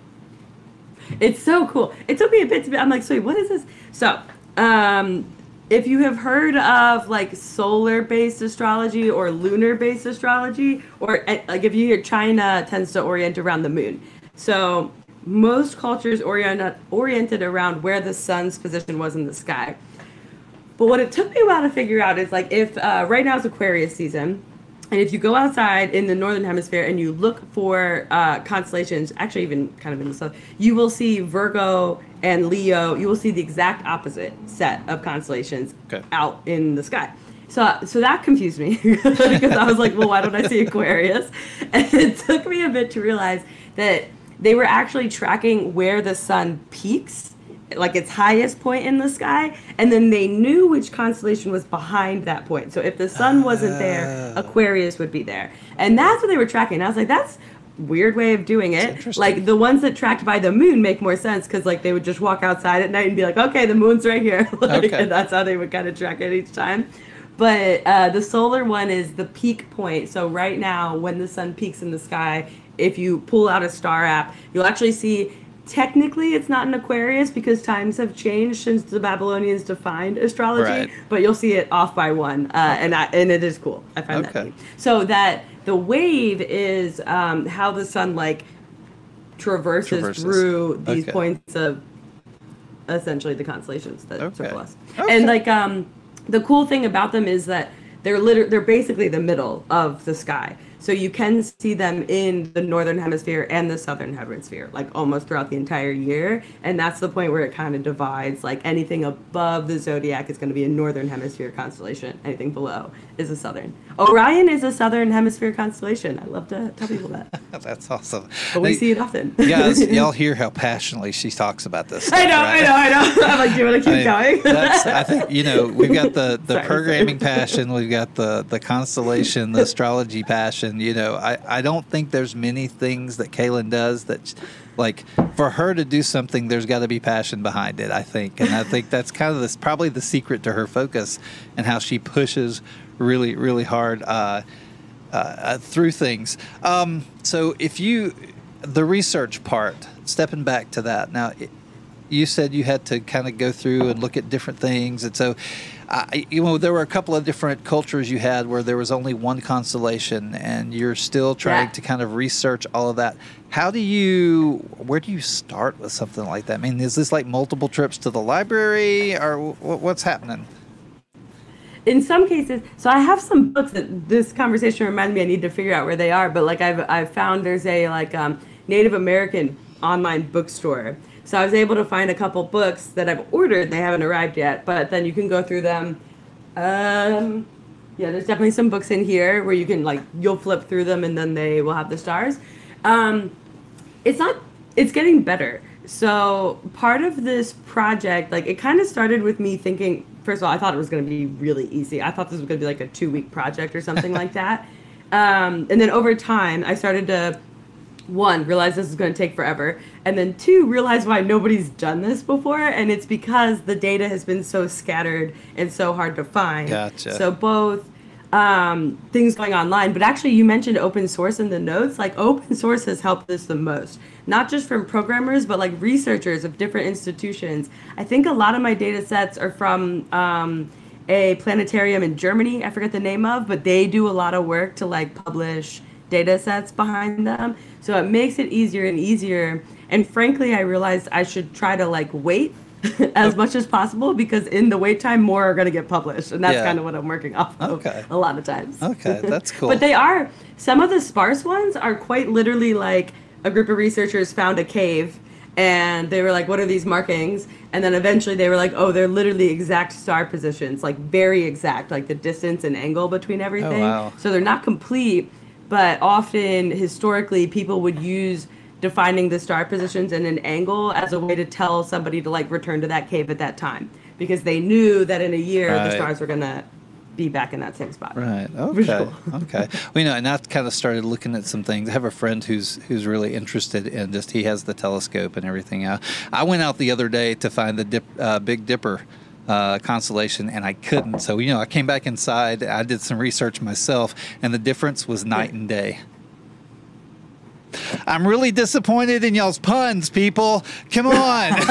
It's so cool. It took me a bit to be, I'm like, so wait, what is this? So, um, if you have heard of like solar-based astrology or lunar-based astrology, or like if you hear China tends to orient around the moon. So most cultures orient, oriented around where the sun's position was in the sky. But what it took me a while to figure out is like if uh, right now is Aquarius season, and if you go outside in the northern hemisphere and you look for uh, constellations, actually even kind of in the south, you will see Virgo and Leo. You will see the exact opposite set of constellations okay. out in the sky. So, so that confused me because I was like, well, why don't I see Aquarius? And it took me a bit to realize that they were actually tracking where the sun peaks, like its highest point in the sky, and then they knew which constellation was behind that point. So if the sun wasn't there, Aquarius would be there. And that's what they were tracking. And I was like, that's a weird way of doing it. Like the ones that tracked by the moon make more sense because like they would just walk outside at night and be like, okay, the moon's right here. like, okay. And that's how they would kind of track it each time. But uh, the solar one is the peak point. So right now, when the sun peaks in the sky, if you pull out a star app, you'll actually see. Technically, it's not an Aquarius because times have changed since the Babylonians defined astrology, right. but you'll see it off by one, uh, okay. and I, and it is cool. I find okay. that neat. So that the wave is um, how the sun like traverses, traverses. through these okay. points of essentially the constellations that okay. circle us. Okay. And like um, the cool thing about them is that they're liter- they're basically the middle of the sky. So you can see them in the northern hemisphere and the southern hemisphere, like almost throughout the entire year. And that's the point where it kind of divides. Like anything above the zodiac is going to be a northern hemisphere constellation. Anything below is a southern. Orion is a southern hemisphere constellation. I love to tell people that. That's awesome. But we now, see it often. Guys, y'all hear how passionately she talks about this stuff, I know, right? I know, I know. I'm like, do you want to keep I mean, going? that's, I think, you know, we've got the, the sorry, programming sorry. passion. We've got the, the constellation, the astrology passion. You know, I, I don't think there's many things that Kaylin does that, like, for her to do something, there's got to be passion behind it, I think. And I think that's kind of this, probably the secret to her focus and how she pushes really, really hard uh, uh, through things. Um, so if you, the research part, stepping back to that, now, it, you said you had to kind of go through and look at different things. And so, uh, you know, there were a couple of different cultures you had where there was only one constellation and you're still trying yeah. to kind of research all of that. How do you, where do you start with something like that? I mean, is this like multiple trips to the library or w- what's happening? In some cases, so I have some books that this conversation reminded me I need to figure out where they are, but like I've, I've found there's a like um, Native American online bookstore. So I was able to find a couple books that I've ordered. They haven't arrived yet, but then you can go through them. Um, yeah, there's definitely some books in here where you can like, you'll flip through them and then they will have the stars. Um, it's not, it's getting better. So part of this project, like it kind of started with me thinking, first of all, I thought it was going to be really easy. I thought this was going to be like a two week project or something like that. Um, and then over time, I started to one, realize this is going to take forever, and then two, realize why nobody's done this before, and it's because the data has been so scattered and so hard to find. Gotcha. So both um, things going online, but actually you mentioned open source in the notes. Like, open source has helped us the most, not just from programmers, but like researchers of different institutions. I think a lot of my data sets are from um, a planetarium in Germany, I forget the name of, but they do a lot of work to like publish data sets behind them. So it makes it easier and easier. And frankly, I realized I should try to like wait as much as possible, because in the wait time, more are going to get published. And that's Yeah. kind of what I'm working off of Okay. a lot of times. Okay, that's cool. But they are, some of the sparse ones are quite literally like a group of researchers found a cave and they were like, what are these markings? And then eventually they were like, oh, they're literally exact star positions, like very exact, like the distance and angle between everything. wow. So they're not complete, but often historically people would use defining the star positions and an angle as a way to tell somebody to like return to that cave at that time, because they knew that in a year Right. the stars were going to be back in that same spot. Right. Okay. Visual. Okay. Well, you know, and I've kind of started looking at some things. I have a friend who's who's really interested in just, he has the telescope and everything out. I went out the other day to find the dip, uh, Big Dipper uh, constellation, and I couldn't. So, you know, I came back inside. I did some research myself, and the difference was night and day. I'm really disappointed in y'all's puns, people. Come on.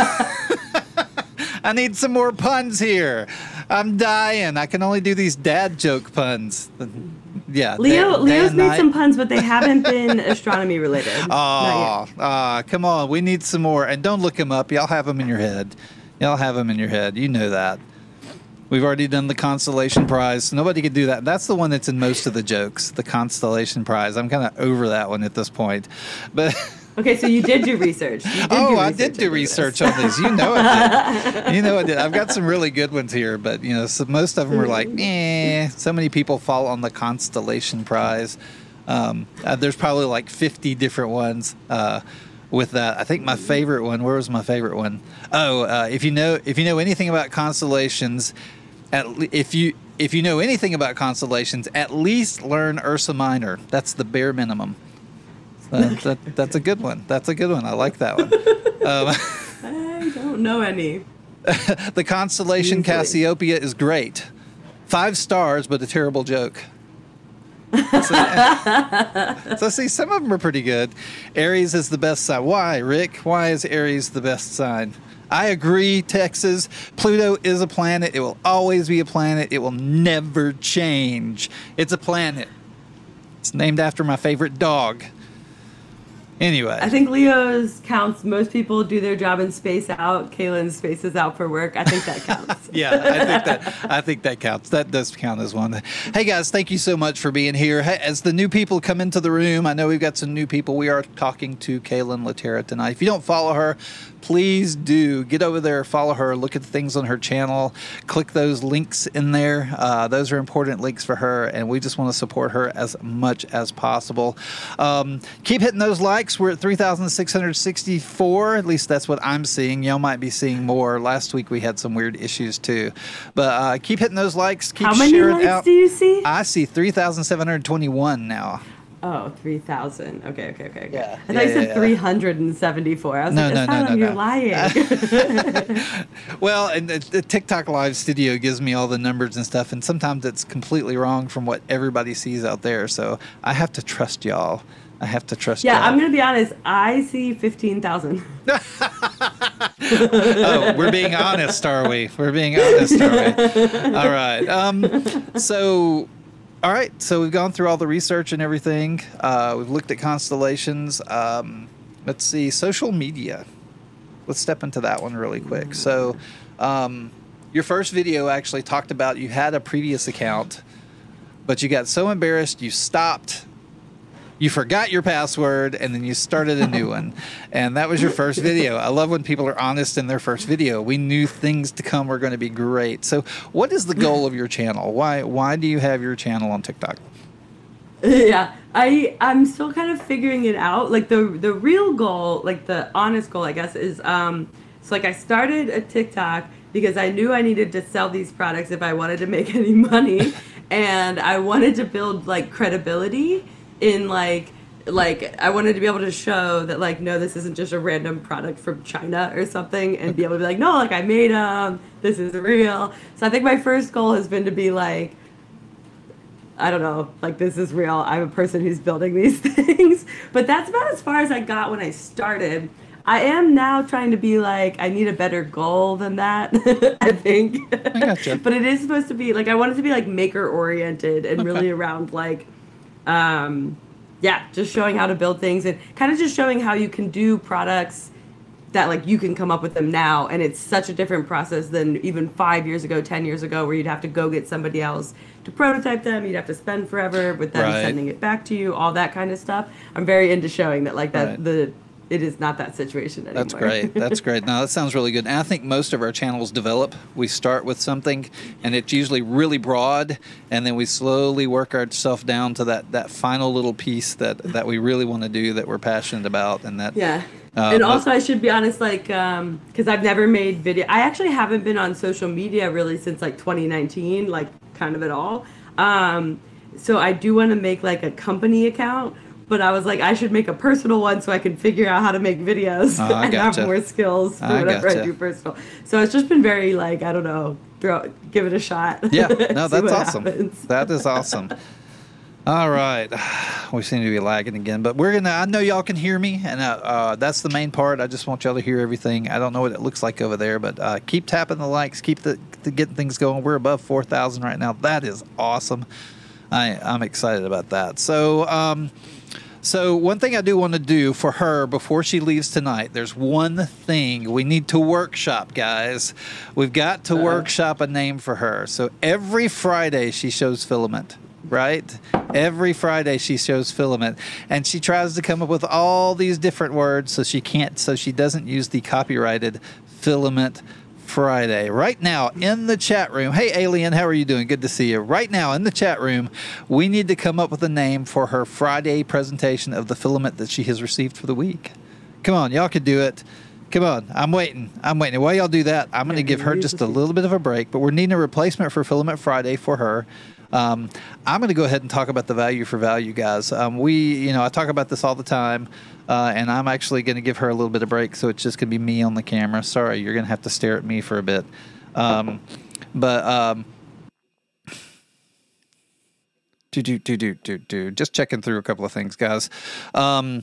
I need some more puns here. I'm dying. I can only do these dad joke puns. Yeah. Leo, day- day Leo's and made night. some puns, but they haven't been astronomy related. Not Oh, yet. uh, come on. We need some more. And don't look them up. Y'all have them in your head. Y'all have them in your head. You know that. We've already done the constellation prize. Nobody could do that. That's the one that's in most of the jokes, the constellation prize. I'm kind of over that one at this point. But Okay, so you did do research. You did oh, do I research did do into research this. on these. You know I did. You know I did. I've got some really good ones here, but you know, so most of them are like, eh. So many people fall on the constellation prize. Um, uh, there's probably like fifty different ones. Uh, with that, I think my favorite one. Where was my favorite one? Oh, uh, if you know, if you know anything about constellations, at le- if you if you know anything about constellations, at least learn Ursa Minor. That's the bare minimum. Uh, that, that's a good one. That's a good one. I like that one. Um, I don't know any. the constellation Easily. Cassiopeia is great. Five stars, but a terrible joke. So, so see, some of them are pretty good. Aries is the best sign. Why, Rick? Why is Aries the best sign? I agree, Texas. Pluto is a planet. It will always be a planet. It will never change. It's a planet. It's named after my favorite dog. Anyway. I think Leo's counts. Most people do their job and space out. Kaylin's spaces out for work. I think that counts. Yeah, I think that I think that counts. That does count as one. Hey guys, thank you so much for being here. Hey, as the new people come into the room, I know we've got some new people. We are talking to Kaylin Lterra tonight. If you don't follow her, please do get over there, follow her, look at the things on her channel, click those links in there. Uh, those are important links for her, and we just want to support her as much as possible. Um, keep hitting those likes. We're at three thousand six hundred sixty-four. At least that's what I'm seeing. Y'all might be seeing more. Last week we had some weird issues too. But uh, keep hitting those likes. Keep How many sharing likes out. do you see? I see three thousand seven hundred twenty-one now. Oh, three thousand. Okay, okay, okay, okay. Yeah, I thought yeah, you said yeah, yeah. three hundred seventy-four. I was No, like, no, no, Asylum, no, you're no. lying. Well, and the, the TikTok Live Studio gives me all the numbers and stuff, and sometimes it's completely wrong from what everybody sees out there. So I have to trust y'all. I have to trust Yeah, y'all. I'm going to be honest. I see fifteen thousand. Oh, we're being honest, are we? We're being honest, are we? All right. Um, so, all right. So we've gone through all the research and everything. Uh, we've looked at constellations. Um, let's see, social media. Let's step into that one really quick. So, um, your first video actually talked about you had a previous account, but you got so embarrassed you stopped. You forgot your password, and then you started a new one. And that was your first video. I love when people are honest in their first video. We knew things to come were going to be great. So what is the goal of your channel? Why why do you have your channel on TikTok? Yeah, I I'm still kind of figuring it out. Like the the real goal, like the honest goal, I guess, is um. So like I started a TikTok because I knew I needed to sell these products if I wanted to make any money, and I wanted to build like credibility in like like I wanted to be able to show that like no, this isn't just a random product from China or something, and be able to be like no, like I made them, this is real. So I think my first goal has been to be like, I don't know, like this is real. I'm a person who's building these things. But that's about as far as I got when I started. I am now trying to be like, I need a better goal than that, I think. I gotcha. But it is supposed to be, like, I want it to be, like, maker-oriented and okay. really around, like, um, yeah, just showing how to build things and kind of just showing how you can do products that, like, you can come up with them now. And it's such a different process than even five years ago, ten years ago, where you'd have to go get somebody else to prototype them. You'd have to spend forever with them right. sending it back to you, all that kind of stuff. I'm very into showing that, like, that right. the... it is not that situation anymore. That's great. That's great. No, that sounds really good. And I think most of our channels develop. We start with something, and it's usually really broad, and then we slowly work ourselves down to that, that final little piece that, that we really want to do, that we're passionate about, and that. Yeah. Uh, and also, I should be honest, like, um, because I've never made video. I actually haven't been on social media really since like twenty nineteen, like kind of at all. Um, so I do want to make like a company account. But I was like, I should make a personal one so I can figure out how to make videos oh, and gotcha. have more skills for I whatever gotcha. I do personal. So it's just been very like, I don't know, throw, give it a shot. Yeah, no, that's awesome. Happens. That is awesome. All right, we seem to be lagging again, but we're gonna. I know y'all can hear me, and uh, uh, that's the main part. I just want y'all to hear everything. I don't know what it looks like over there, but uh, keep tapping the likes, keep the, the getting things going. We're above four thousand right now. That is awesome. I I'm excited about that. So. Um, So one thing I do want to do for her before she leaves tonight, there's one thing we need to workshop, guys. We've got to uh-huh. workshop a name for her. So every Friday she shows filament, right? Every Friday she shows filament, and she tries to come up with all these different words so she can't, so she doesn't use the copyrighted filament Friday. Right now in the chat room, hey Alien, how are you doing? Good to see you. Right now in the chat room, we need to come up with a name for her Friday presentation of the filament that she has received for the week. Come on, y'all can do it. Come on, I'm waiting. I'm waiting. While y'all do that, I'm going to give her just a little bit of a break, but we're needing a replacement for Filament Friday for her. Um, I'm going to go ahead and talk about the value for value, guys. Um, we, you know, I talk about this all the time, uh, and I'm actually going to give her a little bit of break, so it's just going to be me on the camera. Sorry, you're going to have to stare at me for a bit. Um, but um, do do do do do do. Just checking through a couple of things, guys. Um,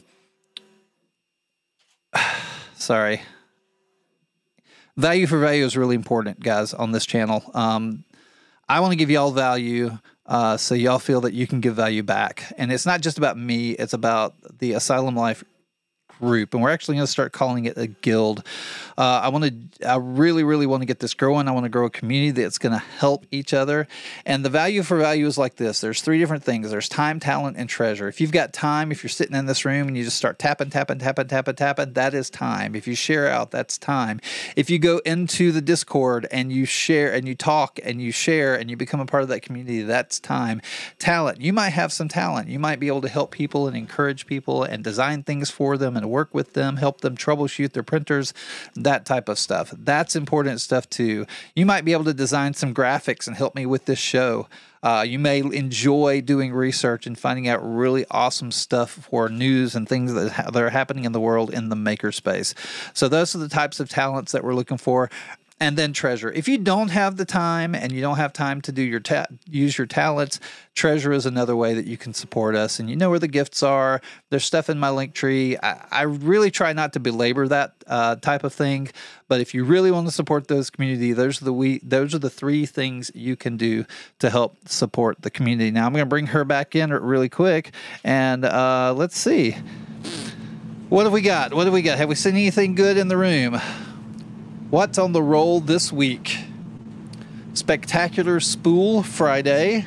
sorry. Value for value is really important, guys, on this channel. Um, I want to give y'all value uh, so y'all feel that you can give value back. And it's not just about me. It's about the Asylum Life group, and we're actually going to start calling it a guild. Uh, I want to, I really, really want to get this growing. I want to grow a community that's going to help each other. And the value for value is like this. There's three different things. There's time, talent, and treasure. If you've got time, if you're sitting in this room and you just start tapping, tapping, tapping, tapping, tapping, that is time. If you share out, that's time. If you go into the Discord and you share and you talk and you share and you become a part of that community, that's time. Talent. You might have some talent. You might be able to help people and encourage people and design things for them and work with them, help them troubleshoot their printers, that type of stuff. That's important stuff too. You might be able to design some graphics and help me with this show. Uh, you may enjoy doing research and finding out really awesome stuff for news and things that, ha that are happening in the world in the makerspace. So those are the types of talents that we're looking for. And then treasure. If you don't have the time and you don't have time to do your ta use your talents, treasure is another way that you can support us. And you know where the gifts are. There's stuff in my link tree. I, I really try not to belabor that uh, type of thing. But if you really want to support those community, those are the we those are the three things you can do to help support the community. Now I'm going to bring her back in really quick, and uh, let's see. What have we got? What have we got? Have we seen anything good in the room? What's on the roll this week? Spectacular Spool Friday.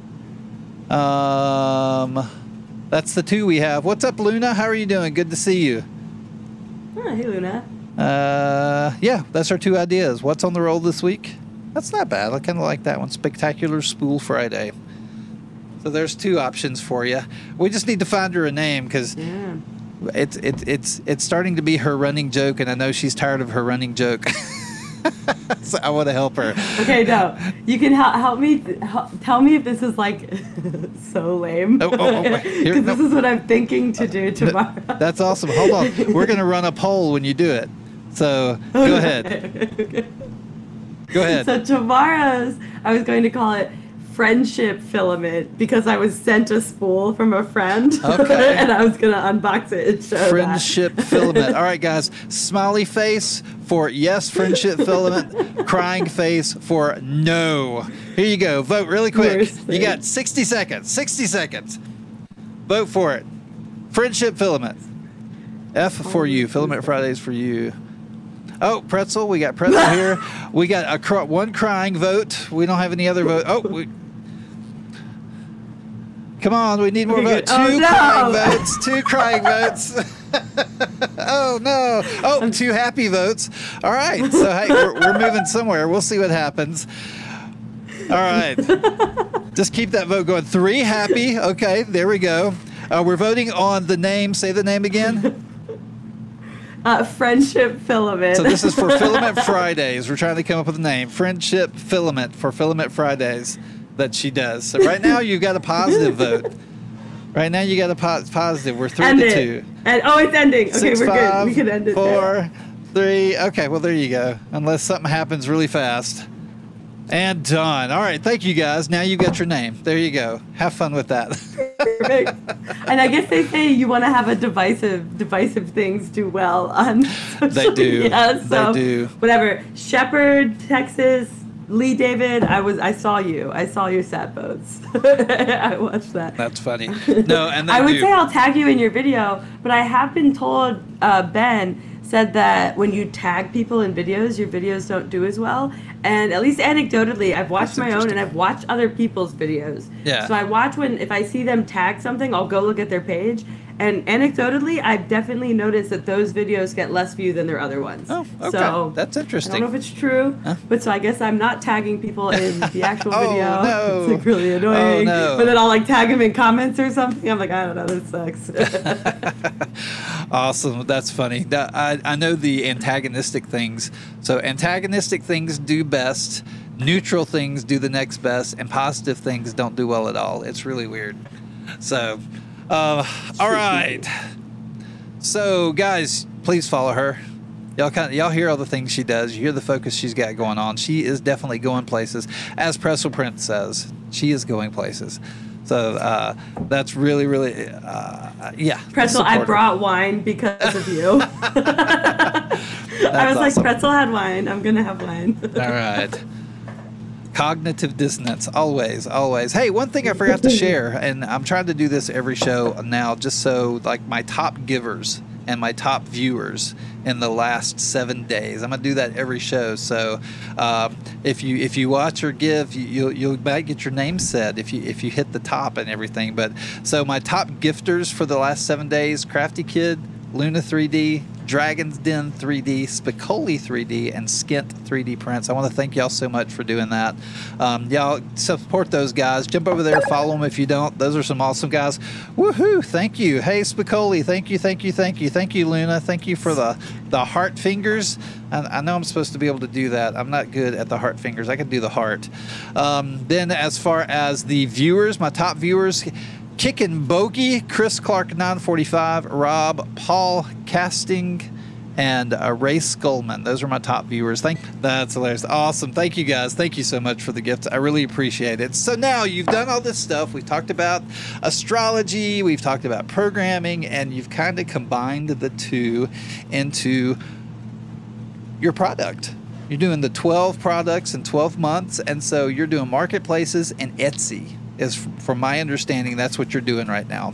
Um, that's the two we have. What's up, Luna? How are you doing? Good to see you. Oh, hey, Luna. Uh, yeah, that's our two ideas. What's on the roll this week? That's not bad. I kind of like that one. Spectacular Spool Friday. So there's two options for you. We just need to find her a name because... Yeah. It's it's it's it's starting to be her running joke, and I know she's tired of her running joke. So I want to help her. Okay, no, you can help help me. Help, tell me if this is like so lame. Oh, oh, oh, Because here, this no. is what I'm thinking to do tomorrow. That's awesome. Hold on. We're going to run a poll when you do it. So go ahead. Go ahead. So tomorrow's, I was going to call it friendship filament because I was sent a spool from a friend. Okay. And I was going to unbox it and show Friendship that. filament. All right, guys. Smiley face for yes, friendship filament. Crying face for no. Here you go. Vote really quick. Worst You thing. got sixty seconds. sixty seconds. Vote for it. Friendship filament. F for you. Filament Fridays for you. Oh, pretzel. We got pretzel here. We got a cr- one crying vote. We don't have any other vote. Oh, we. Come on, we need more Okay, votes. good. Two Oh, no. crying votes. Two crying votes. Oh no. Oh, two happy votes. All right. So hey, we're, we're moving somewhere. We'll see what happens. All right. Just keep that vote going. Three happy. Okay, there we go. Uh, we're voting on the name. Say the name again. Uh, friendship filament. So this is for Filament Fridays. We're trying to come up with a name. Friendship Filament for Filament Fridays that she does. So right now you've got a positive vote. Right now you got a po- positive. We're three End to it. two. And, oh, it's ending. Okay, Six, we're five, good. We can end it four, there. three. Okay, well there you go. Unless something happens really fast. And done. All right, thank you guys. Now you got your name. There you go. Have fun with that. Perfect. And I guess they say you want to have a divisive, divisive things do well on social They do. media. They So do. whatever. Shepherd, Texas, Lee David. I was. I saw you. I saw your sad votes. I watched that. That's funny. No, and they I would do. say I'll tag you in your video, but I have been told uh, Ben said that when you tag people in videos, your videos don't do as well. And at least anecdotally, I've watched That's my own interesting. and I've watched other people's videos. Yeah. So I watch when, if I see them tag something, I'll go look at their page. And anecdotally, I've definitely noticed that those videos get less view than their other ones. Oh, okay. So That's interesting. I don't know if it's true, Huh? but so I guess I'm not tagging people in the actual Oh, video. no. It's like really annoying. Oh, no. But then I'll like tag them in comments or something. I'm like, I don't know, this sucks. Awesome. That's funny. That- I, I know the antagonistic things. So antagonistic things do best, neutral things do the next best, and positive things don't do well at all. It's really weird. So, uh, all right. So, guys, please follow her. Y'all kind of, y'all hear all the things she does. You hear the focus she's got going on. She is definitely going places. As Pretzel Prince says, she is going places. So uh, that's really, really, uh, yeah. Pretzel, I support her. brought wine because of you. I was like, awesome. Pretzel had wine. I'm going to have wine. All right. Cognitive dissonance, always, always. Hey, one thing I forgot to share, and I'm trying to do this every show now, just so like my top givers and my top viewers in the last seven days. I'm gonna do that every show. So uh, if you if you watch or give, you you'll, you might get your name said if you if you hit the top and everything. But so my top gifters for the last seven days: Crafty Kid, Luna three D, Dragon's Den three D, Spicoli three D, and Skint three D prints. I want to thank y'all so much for doing that. Um, y'all support those guys. Jump over there, follow them if you don't. Those are some awesome guys. Woohoo! Thank you. Hey, Spicoli, thank you, thank you, thank you. Thank you, Luna. Thank you for the, the heart fingers. I, I know I'm supposed to be able to do that. I'm not good at the heart fingers. I can do the heart. Um, then as far as the viewers, my top viewers, Kickin' Bogey, Chris Clark nine forty-five, Rob, Paul Casting, and uh, Ray Skullman. Those are my top viewers. Thank. That's hilarious. Awesome. Thank you guys. Thank you so much for the gifts. I really appreciate it. So now you've done all this stuff. We've talked about astrology. We've talked about programming, and you've kind of combined the two into your product. You're doing the twelve products in twelve months, and so you're doing marketplaces and Etsy. Is from my understanding, that's what you're doing right now.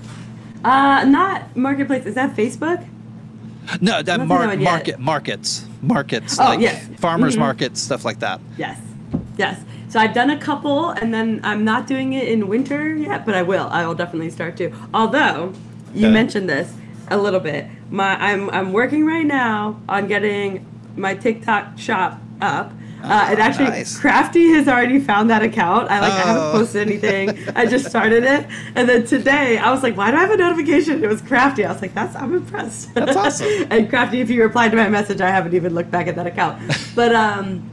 Uh, not Marketplace. Is that Facebook? No, that Nothing mar- on yet. market markets, markets Oh, like yes. farmers Mhm. markets, stuff like that. Yes. Yes. So I've done a couple, and then I'm not doing it in winter yet, but I will. I will definitely start to. Although you Okay. mentioned this a little bit, my I'm I'm working right now on getting my TikTok shop up. Uh, and actually, nice. Crafty has already found that account. I like. Oh. I haven't posted anything. I just started it, and then today I was like, "Why do I have a notification?" It was Crafty. I was like, "That's I'm impressed." That's awesome. And Crafty, if you replied to my message, I haven't even looked back at that account. But um,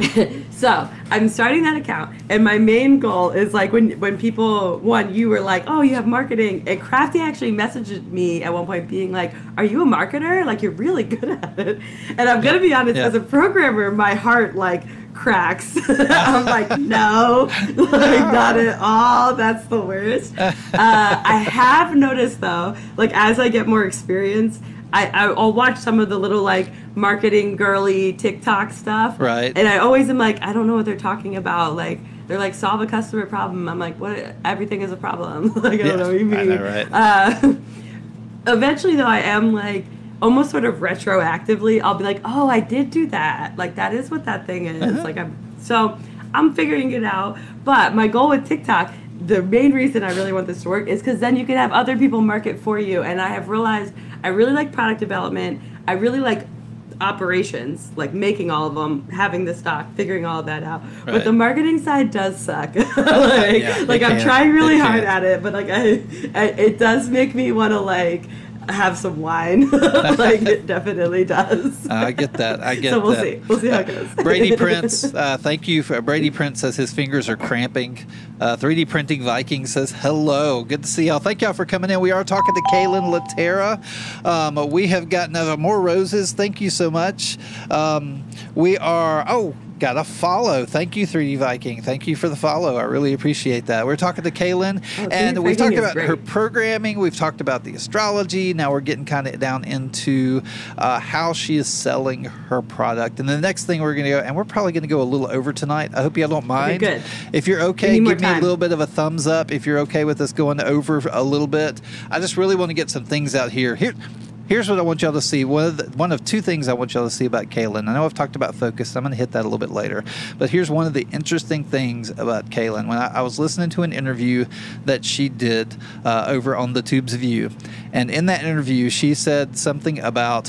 so I'm starting that account, and my main goal is like when when people one you were like, "Oh, you have marketing," and Crafty actually messaged me at one point being like, "Are you a marketer? Like you're really good at it." And I'm gonna be honest, Yeah. as a programmer, my heart like cracks. I'm like, no, like not at all. That's the worst. Uh, I have noticed though, like as I get more experience, I, I'll watch some of the little like marketing girly TikTok stuff. Right. And I always am like, I don't know what they're talking about. Like they're like, solve a customer problem. I'm like, what? Everything is a problem. Like I Yeah, don't know what you mean. I know, right? Uh, eventually though, I am like almost sort of retroactively, I'll be like, oh, I did do that. Like that is what that thing is. Uh-huh. Like I'm so I'm figuring it out. But my goal with TikTok, the main reason I really want this to work is because then you can have other people market for you. And I have realized I really like product development. I really like operations, like making all of them, having the stock, figuring all of that out. Right. But the marketing side does suck. like Yeah, like it I'm can. trying really It hard can. at it, but like I, I it does make me want to like have some wine. Like it definitely does. I get that. I get so we'll that. see. We'll see how it goes. Brady Prince, uh, thank you. For, Brady Prince says his fingers are cramping. Uh, three D Printing Viking says hello. Good to see y'all. Thank y'all for coming in. We are talking to Kaylin Lterra. Um, we have gotten uh, more roses. Thank you so much. Um, we are, oh, got a follow. Thank you, three D Viking. Thank you for the follow. I really appreciate that. We're talking to Kaylin, Oh, and 3D we've talked Viking is about her great. programming. We've talked about the astrology. Now we're getting kind of down into uh, how she is selling her product. And the next thing we're going to go, and we're probably going to go a little over tonight. I hope y'all don't mind. good. If you're We okay, need more give me a time. little bit of a thumbs up if you're okay with us going over a little bit. I just really want to get some things out here. Here. Here's what I want y'all to see. One of, the, one of two things I want y'all to see about Kaylin. I know I've talked about focus. I'm going to hit that a little bit later. But here's one of the interesting things about Kaylin. When I, I was listening to an interview that she did uh, over on the Tubes View, and in that interview, she said something about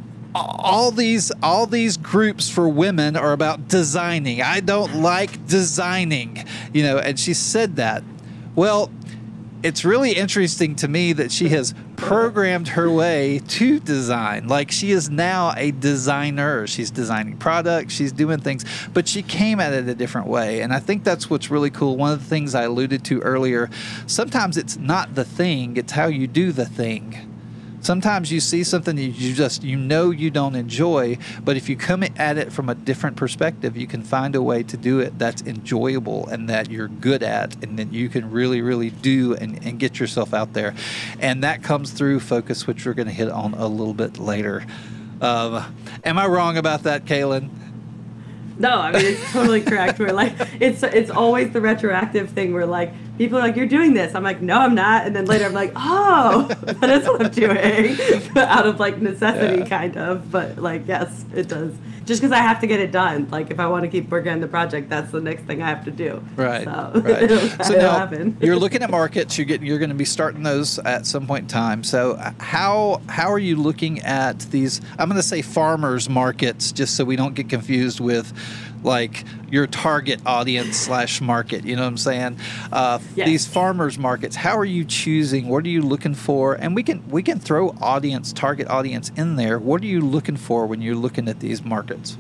all these all these groups for women are about designing. I don't like designing, you know. And she said that. Well, it's really interesting to me that she has programmed her way to design. Like she is now a designer. She's designing products, she's doing things, but she came at it a different way. And I think that's what's really cool. One of the things I alluded to earlier, sometimes it's not the thing, it's how you do the thing. Sometimes you see something that you just, you know you don't enjoy, but if you come at it from a different perspective, you can find a way to do it that's enjoyable and that you're good at and that you can really, really do and, and get yourself out there. And that comes through focus, which we're going to hit on a little bit later. Um, am I wrong about that, Kaylin? No, I mean it's totally correct. We're like it's it's always the retroactive thing where like people are like, you're doing this. I'm like, no, I'm not. And then later I'm like, oh, that is what I'm doing. Out of like necessity, Yeah. kind of. But like, yes, it does. Just because I have to get it done. Like if I want to keep working on the project, that's the next thing I have to do. Right. So, right. it'll, So it'll now happen. you're looking at markets. You're getting. You're going to be starting those at some point in time. So uh, how how are you looking at these? I'm going to say farmers markets, just so we don't get confused with like your target audience slash market. You know what I'm saying? Uh, Yes. These farmers markets. How are you choosing? What are you looking for? And we can we can throw audience target audience in there. What are you looking for when you're looking at these markets?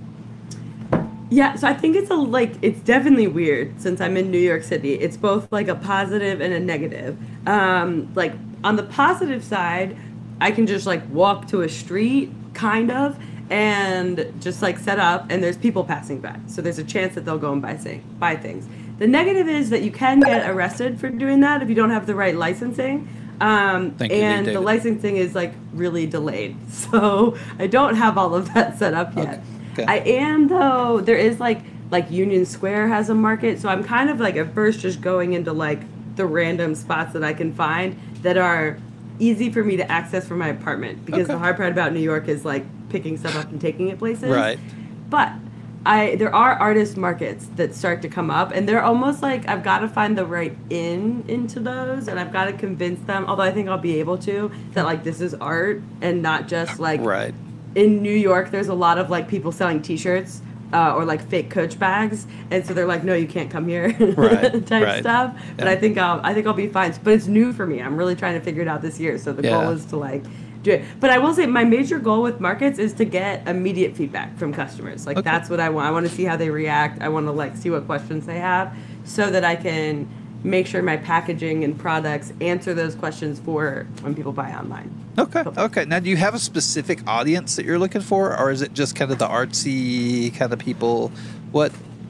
Yeah, so I think it's a like it's definitely weird since I'm in New York City. It's both like a positive and a negative. Um, like on the positive side, I can just like walk to a street, kind of, and just like set up, and there's people passing by, so there's a chance that they'll go and buy say, buy things. The negative is that you can get arrested for doing that if you don't have the right licensing. Um, Thank you, and David. the licensing is like really delayed, so I don't have all of that set up yet. Okay. Okay. I am though. There is like like Union Square has a market, so I'm kind of like at first just going into like the random spots that I can find that are easy for me to access from my apartment, because Okay. the hard part about New York is like picking stuff up and taking it places. Right. But I there are artist markets that start to come up, and they're almost like I've got to find the right in into those, and I've got to convince them, although I think I'll be able to, that like this is art and not just like Right. in New York, there's a lot of like people selling T-shirts uh, or like fake Coach bags, and so they're like, no, you can't come here, right, type right. stuff. But yeah. I think I'll I think I'll be fine. But it's new for me. I'm really trying to figure it out this year. So the yeah. goal is to like do it. But I will say my major goal with markets is to get immediate feedback from customers. Like okay. that's what I want. I want to see how they react. I want to like see what questions they have, so that I can make sure my packaging and products answer those questions for when people buy online. Okay. Okay. Now, do you have a specific audience that you're looking for, or is it just kind of the artsy kind of people? What?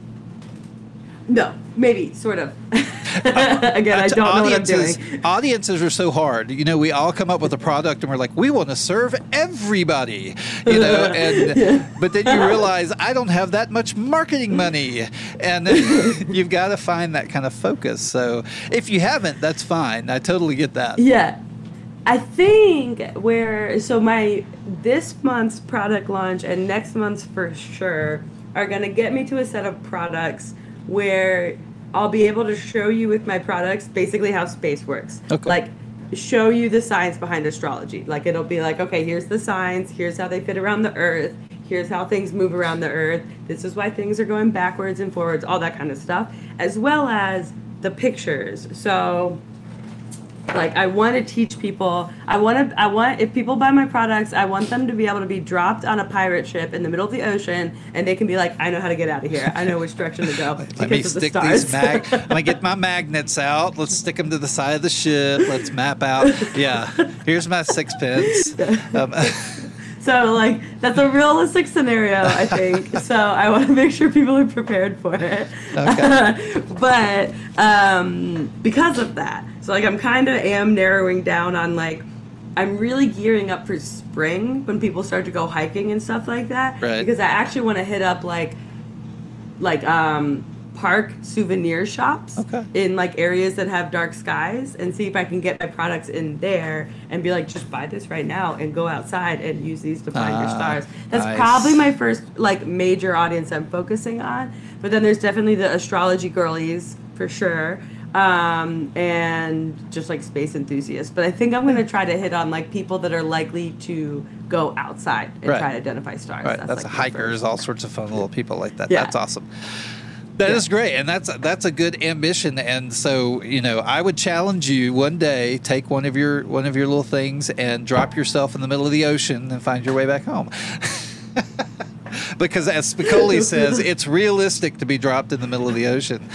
No, maybe sort of. Again, I don't know what I'm doing. Audiences are so hard. You know, we all come up with a product and we're like, we want to serve everybody. You know, and yeah. but then you realize I don't have that much marketing money, and you've got to find that kind of focus. So if you haven't, that's fine. I totally get that. Yeah. I think where so my this month's product launch and next month's for sure are going to get me to a set of products where I'll be able to show you with my products basically how space works. Okay. Like show you the science behind astrology. Like it'll be like, okay, here's the science, here's how they fit around the earth, here's how things move around the earth, this is why things are going backwards and forwards, all that kind of stuff, as well as the pictures. So like I want to teach people, I want to, I want, if people buy my products, I want them to be able to be dropped on a pirate ship in the middle of the ocean, and they can be like, I know how to get out of here. I know which direction to go. Let me stick the these mag, I'm going to get my magnets out. Let's stick them to the side of the ship. Let's map out. Yeah. Here's my sixpence. Um, So, like, that's a realistic scenario, I think. So, I want to make sure people are prepared for it. Okay. But um, because of that, so, like, I'm kind of am narrowing down on, like, I'm really gearing up for spring when people start to go hiking and stuff like that. Right. Because I actually want to hit up, like, like, um... park souvenir shops okay. in like areas that have dark skies, and see if I can get my products in there and be like, just buy this right now and go outside and use these to find uh, your stars. That's nice. Probably my first like major audience I'm focusing on. But then there's definitely the astrology girlies for sure, um, and just like space enthusiasts. But I think I'm going to try to hit on like people that are likely to go outside and right. try to identify stars. Right. That's, That's like hikers, all sorts of fun little people like that. Yeah. That's awesome. That yeah. is great, and that's that's a good ambition. And so, you know, I would challenge you one day, take one of your one of your little things and drop yourself in the middle of the ocean and find your way back home. Because as Spicoli says, it's realistic to be dropped in the middle of the ocean.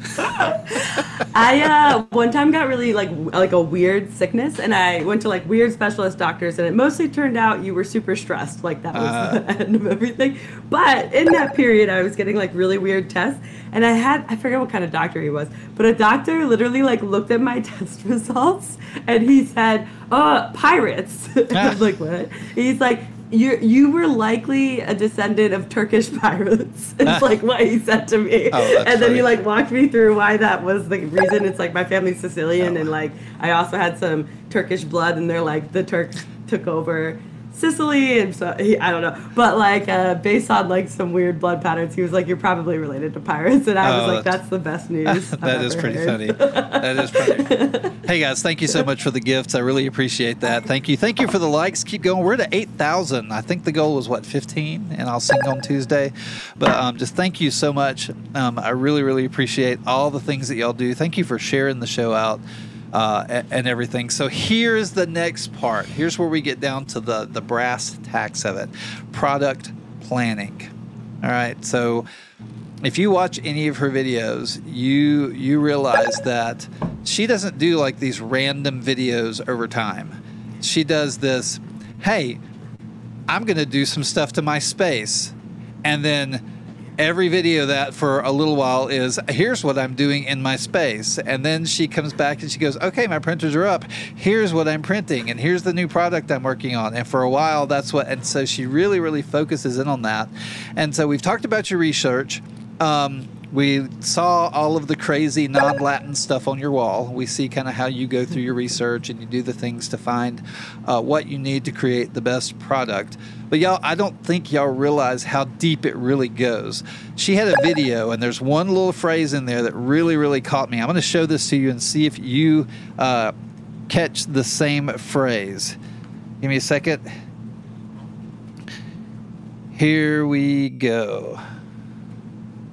I uh, one time got really like like a weird sickness, and I went to like weird specialist doctors, and it mostly turned out you were super stressed. Like that was uh, the end of everything. But in that period, I was getting like really weird tests, and I had I forget what kind of doctor he was, but a doctor literally like looked at my test results, and he said, "Uh, pirates." And I was like, "What?" He's like, You you were likely a descendant of Turkish pirates. It's like what he said to me. Oh, and then funny. he like walked me through why that was the reason. It's like my family's Sicilian, oh. and like I also had some Turkish blood, and they're like the Turks took over Sicily, and so he, I don't know, but like uh, based on like some weird blood patterns, he was like, "You're probably related to pirates," and I was oh, like, "That's the best news." That is pretty heard. funny. That is funny. Hey guys, thank you so much for the gifts. I really appreciate that. Thank you. Thank you for the likes. Keep going. We're at eight thousand. I think the goal was what, fifteen, and I'll sing on Tuesday. But um, just thank you so much. Um, I really, really appreciate all the things that y'all do. Thank you for sharing the show out. Uh, and, and everything. So here's the next part. Here's where we get down to the, the brass tacks of it. Product planning. All right. So if you watch any of her videos, you you realize that she doesn't do like these random videos over time. She does this, hey, I'm going to do some stuff to my space. And then every video that for a little while is, here's what I'm doing in my space. And then she comes back and she goes, okay, my printers are up. Here's what I'm printing. And here's the new product I'm working on. And for a while, that's what, and so she really, really focuses in on that. And so we've talked about your research. Um, we saw all of the crazy non-Latin stuff on your wall. We see kind of how you go through your research and you do the things to find uh, what you need to create the best product. But y'all, I don't think y'all realize how deep it really goes. She had a video, and there's one little phrase in there that really, really caught me. I'm going to show this to you and see if you uh, catch the same phrase. Give me a second. Here we go.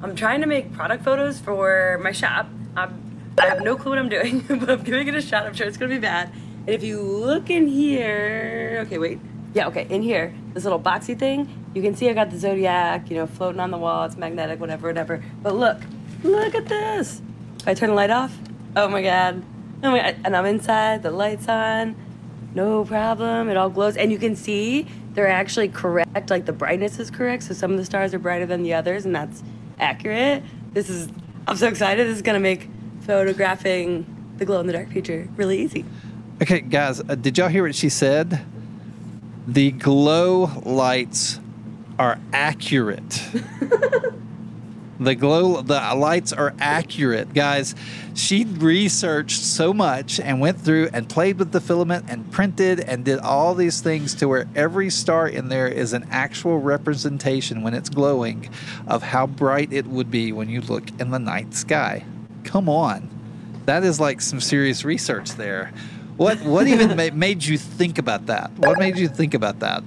I'm trying to make product photos for my shop. I'm, I have no clue what I'm doing, but I'm giving it a shot. I'm sure it's gonna be bad. And if you look in here, okay, wait. Yeah, okay, in here, this little boxy thing, you can see I got the Zodiac, you know, floating on the wall. It's magnetic, whatever, whatever. But look, look at this. If I turn the light off, oh my God. Oh my God. And I'm inside, the light's on, no problem. It all glows. And you can see they're actually correct, like the brightness is correct. So some of the stars are brighter than the others, and that's accurate. This is, I'm so excited. This is gonna make photographing the glow in the dark future really easy. Okay, guys, uh, did y'all hear what she said? The glow lights are accurate. The glow, the lights are accurate, guys. She researched so much and went through and played with the filament and printed and did all these things to where every star in there is an actual representation when it's glowing of how bright it would be when you look in the night sky. Come on. That is like some serious research there. What what even ma- made you think about that? What made you think about that?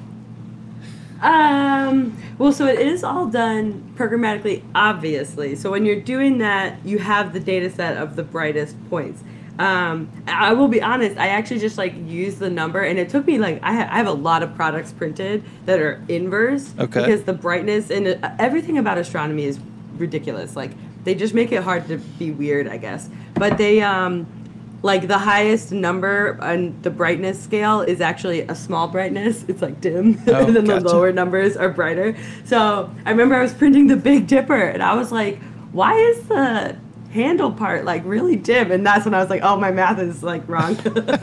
Um, well, so it is all done programmatically, obviously. So when you're doing that, you have the data set of the brightest points. Um, I will be honest, I actually just like used the number, and it took me like, I, ha- I have a lot of products printed that are inverse. Okay. Because the brightness and uh, everything about astronomy is ridiculous. Like, they just make it hard to be weird, I guess. But they, um... like the highest number on the brightness scale is actually a small brightness. It's like dim. Oh, and then gotcha. the lower numbers are brighter. So I remember I was printing the Big Dipper, and I was like, why is the handle part like really dim? And that's when I was like, oh, my math is like wrong.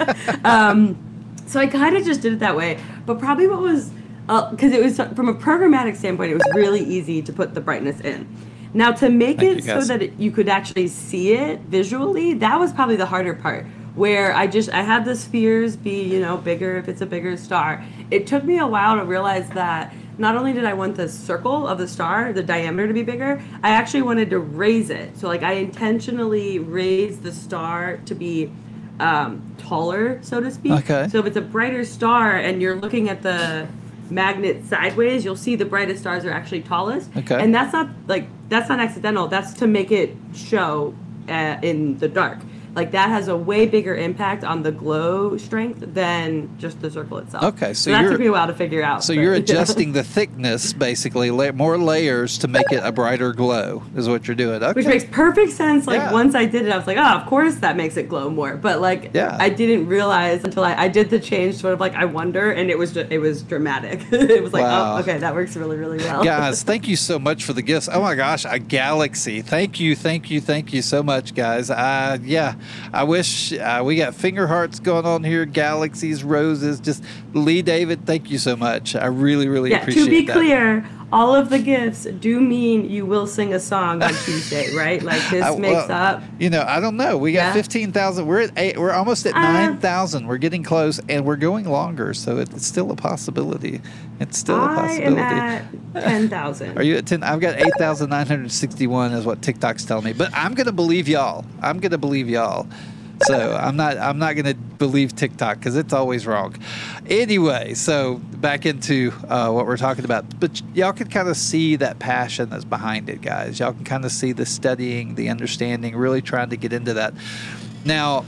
um, so I kind of just did it that way. But probably what was, because uh, it was from a programmatic standpoint, it was really easy to put the brightness in. Now, to make Thank it you, so guys. that it, you could actually see it visually, that was probably the harder part, where I just, I had the spheres be, you know, bigger if it's a bigger star. It took me a while to realize that not only did I want the circle of the star, the diameter to be bigger, I actually wanted to raise it. So, like, I intentionally raised the star to be um, taller, so to speak. Okay. So if it's a brighter star and you're looking at the magnet sideways, you'll see the brightest stars are actually tallest. Okay. And that's not like that's not accidental. That's to make it show uh, in the dark. Like, that has a way bigger impact on the glow strength than just the circle itself. Okay, so, so that you're, took me a while to figure out. So but, you're you know. adjusting the thickness, basically, la- more layers to make it a brighter glow is what you're doing. Okay. Which makes perfect sense. Like, Yeah. once I did it, I was like, oh, of course that makes it glow more. But, like, Yeah. I didn't realize until I, I did the change, sort of like, I wonder, and it was ju- it was dramatic. It was like, Wow. oh, okay, that works really, really well. Guys, thank you so much for the gifts. Oh my gosh, a galaxy. Thank you, thank you, thank you so much, guys. Uh, yeah, I wish uh, we got finger hearts going on here, galaxies, roses. Just Lee David, thank you so much. I really, really Yeah, appreciate to be that. clear, all of the gifts do mean you will sing a song on Tuesday, right? Like, this I- makes well, up. You know, I don't know. We got Yeah. fifteen thousand. We're at eight. We're almost at Uh, nine thousand. We're getting close, and we're going longer. So it's still a possibility. It's still a I possibility. am at ten thousand. Are you at ten? I've got eight thousand nine hundred sixty-one is what TikTok's telling me. But I'm gonna believe y'all. I'm gonna believe y'all. So I'm not. I'm not gonna believe TikTok because it's always wrong. Anyway, so back into uh, what we're talking about. But y'all can kind of see that passion that's behind it, guys. Y'all can kind of see the studying, the understanding, really trying to get into that. Now,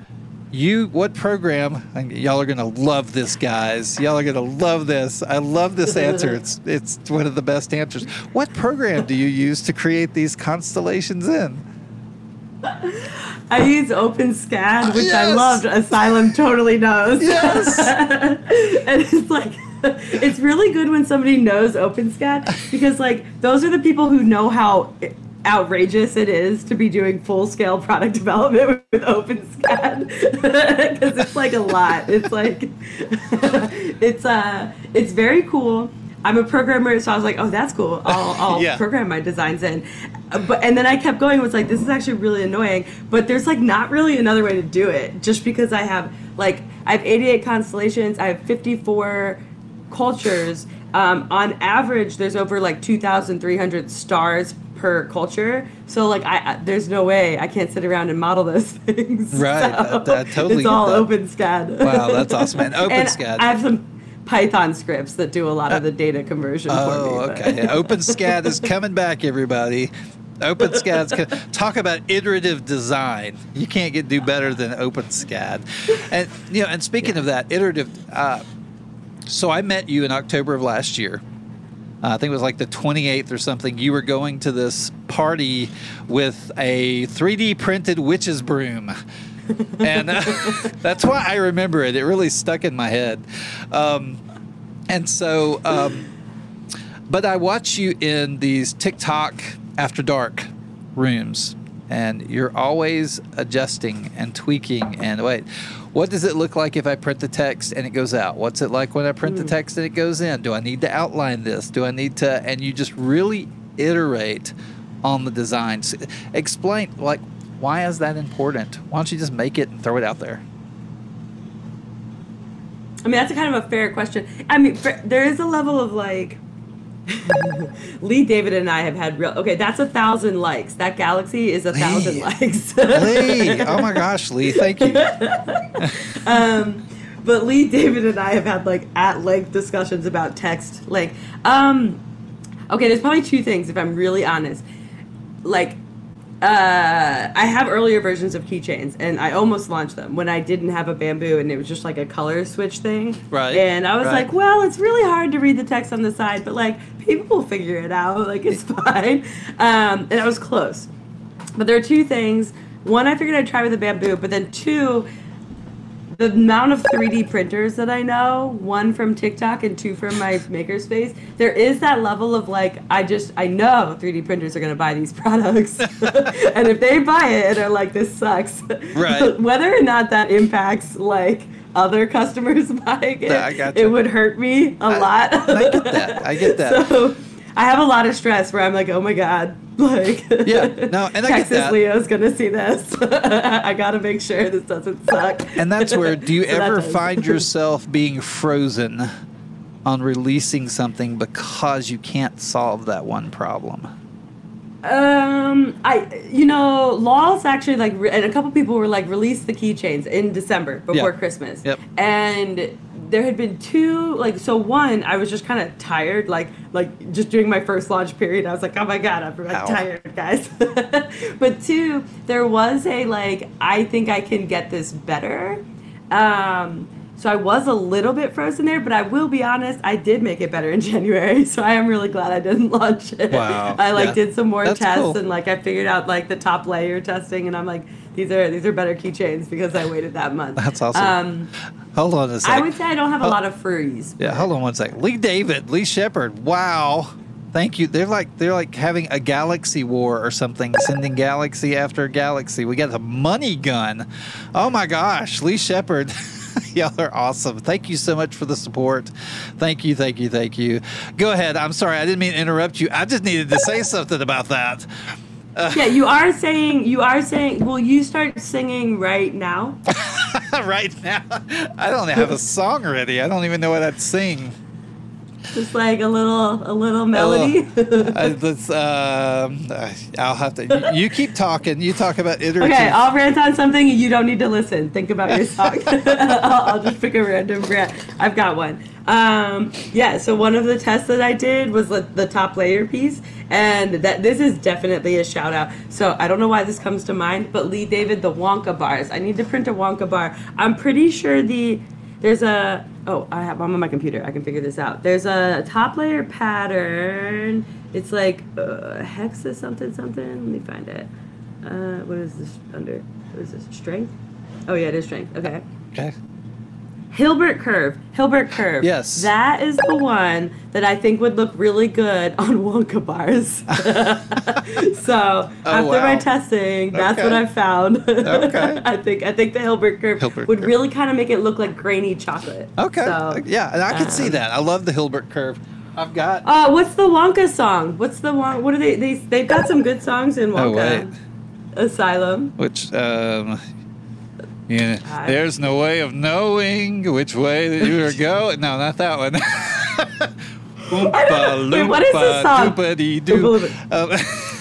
you, what program? and Y'all are gonna love this, guys. Y'all are gonna love this. I love this answer. It's it's one of the best answers. What program do you use to create these constellations in? I use OpenSCAD, which I Yes. loved. Asylum totally knows. Yes. And it's like, it's really good when somebody knows OpenSCAD, because like those are the people who know how outrageous it is to be doing full-scale product development with OpenSCAD, because it's like a lot. It's like it's uh it's very cool. I'm a programmer, so I was like, oh, that's cool. I'll, I'll Yeah. program my designs in. Uh, But and then I kept going. It was like, this is actually really annoying. But there's like not really another way to do it. Just because I have like I have eighty-eight constellations. I have fifty-four cultures. Um, on average, there's over like two thousand three hundred stars per culture. So like I, I there's no way I can't sit around and model those things. Right. So I- I totally It's get all that. OpenSCAD. Wow, that's awesome. And And OpenSCAD. I have some Python scripts that do a lot of the data conversion Oh, for me. okay. Yeah, OpenSCAD is coming back, everybody. OpenSCAD's co- talk about iterative design. You can't get do better than OpenSCAD. And you know, and speaking Yeah. of that, iterative. Uh, so I met you in October of last year. Uh, I think it was like the twenty-eighth or something. You were going to this party with a three D printed witch's broom. And uh, that's why I remember it. It really stuck in my head. Um, and so, um, but I watch you in these TikTok after dark rooms, and you're always adjusting and tweaking. And wait, what does it look like if I print the text and it goes out? What's it like when I print mm. the text and it goes in? Do I need to outline this? Do I need to? And you just really iterate on the designs. Explain, like, why is that important? Why don't you just make it and throw it out there? I mean, that's a kind of a fair question. I mean, for, there is a level of like, Lee, David, and I have had real. Okay, that's a thousand likes. That galaxy is a Lee. thousand likes. Lee, oh my gosh, Lee, thank you. um, but Lee, David, and I have had like at length discussions about text. Like, um, okay, there's probably two things if I'm really honest. Like, uh, I have earlier versions of keychains, and I almost launched them when I didn't have a bamboo, and it was just like a color switch thing. Right. And I was right. like, well, it's really hard to read the text on the side, but like people will figure it out. Like it's fine. Um, and I was close. But there are two things. One, I figured I'd try with a bamboo, but then two, the amount of three D printers that I know, one from TikTok and two from my makerspace, there is that level of like, I just, I know three D printers are going to buy these products. And if they buy it and are like, this sucks, right. whether or not that impacts like other customers buying it, I gotcha. it would hurt me a I, lot. I get that. I get that. So I have a lot of stress where I'm like, oh my God. Like, yeah, no, and I Texas get that. Leo's gonna see this. I gotta make sure this doesn't suck. And that's where, do you So ever does. find yourself being frozen on releasing something because you can't solve that one problem? Um, I, you know, Law's actually like, re- and a couple people were like, release the keychains in December before Yeah. Christmas. Yep. And there had been two, like, so one, I was just kind of tired, like, like just during my first launch period, I was like, oh my God, I'm like, Ow. tired, guys. But two, there was a, like, I think I can get this better. Um, so I was a little bit frozen there, but I will be honest, I did make it better in January. So I am really glad I didn't launch it. Wow. I like Yeah. did some more That's tests cool. and like I figured out like the top layer testing, and I'm like, these are these are better keychains because I waited that month. That's awesome. Um, Hold on a second. I would say I don't have a Oh. lot of furries. Yeah, hold on one second. Lee David, Lee Shepard. Wow. Thank you. They're like they're like having a galaxy war or something, sending galaxy after galaxy. We got a money gun. Oh my gosh, Lee Shepard. Y'all are awesome. Thank you so much for the support. Thank you, thank you, thank you. Go ahead. I'm sorry, I didn't mean to interrupt you. I just needed to say something about that. Uh, Yeah, you are saying you are saying. Will you start singing right now? right now, I don't have a song ready. I don't even know what I'd sing. Just like a little a little melody. uh, let's, um, I'll have to. You, you keep talking. You talk about iterative. Okay, I'll rant on something and you don't need to listen. Think about your song. I'll, I'll just pick a random rant. I've got one. Um, yeah, so one of the tests that I did was the, the top layer piece, and that this is definitely a shout out. So I don't know why this comes to mind, but Lee David, the Wonka bars. I need to print a Wonka bar. I'm pretty sure the there's a oh I have I'm on my computer. I can figure this out. There's a top layer pattern. It's like uh, hexa something something. Let me find it. Uh, what is this under? What is this? Strength? Oh yeah, it is strength. Okay. Okay. Hilbert curve. Hilbert curve. Yes. That is the one that I think would look really good on Wonka bars. So Oh, after wow. my testing, that's Okay. what I found. Okay. I think I think the Hilbert curve Hilbert would curve. really kind of make it look like grainy chocolate. Okay. So, yeah, and I can see um, that. I love the Hilbert curve. I've got. Uh, what's the Wonka song? What's the Wonka? What are they? They they've got some good songs in Oh, Wonka. wait. Asylum. Which, um, yeah, I- there's no way of knowing which way that you are going. No, not that one. I don't know. Wait, what is this song? Doopity-doo. Um,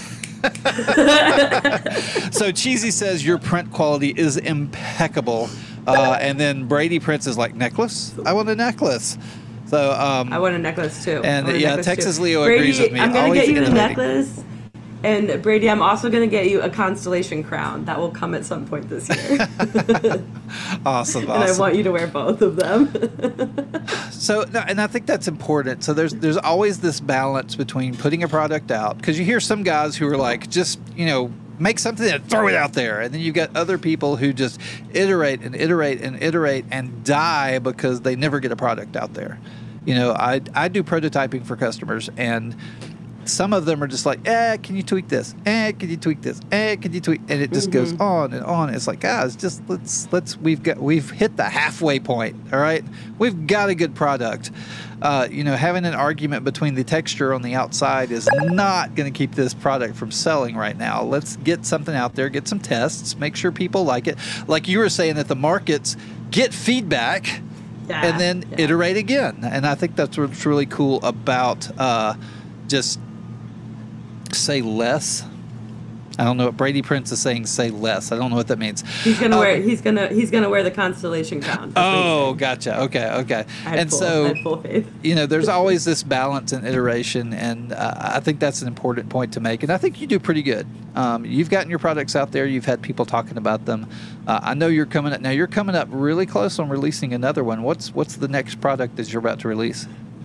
so Cheesy says your print quality is impeccable, uh, and then Brady Prince is like necklace. I want a necklace. So um, I want a necklace too. And I want a yeah, necklace Texas too. Leo Brady, agrees with me. I'm gonna Always get you a innovating. necklace. And Brady, I'm also going to get you a constellation crown. That will come at some point this year. Awesome, And awesome. I want you to wear both of them. So, no, and I think that's important. So there's there's always this balance between putting a product out, because you hear some guys who are like, just, you know, make something and throw it out there. And then you've got other people who just iterate and iterate and iterate and die because they never get a product out there. You know, I, I do prototyping for customers, and some of them are just like, eh, can you tweak this? Eh, can you tweak this? Eh, can you tweak? And it just Mm-hmm. goes on and on. It's like, guys, just let's let's we've got we've hit the halfway point. All right, we've got a good product. Uh, you know, having an argument between the texture on the outside is not going to keep this product from selling right now. Let's get something out there, get some tests, make sure people like it. Like you were saying, that the markets get feedback, Yeah, and then yeah. iterate again. And I think that's what's really cool about uh, just say less. I don't know what Brady Prince is saying. Say less. I don't know what that means. He's gonna Um, wear. He's gonna. He's gonna wear the constellation crown. That's what he's Oh, saying. gotcha. Okay, okay. I had And full, so, I had full faith. you know, there's always this balance and iteration, and uh, I think that's an important point to make. And I think you do pretty good. Um, you've gotten your products out there. You've had people talking about them. Uh, I know you're coming up now. You're coming up really close on releasing another one. What's what's the next product that you're about to release?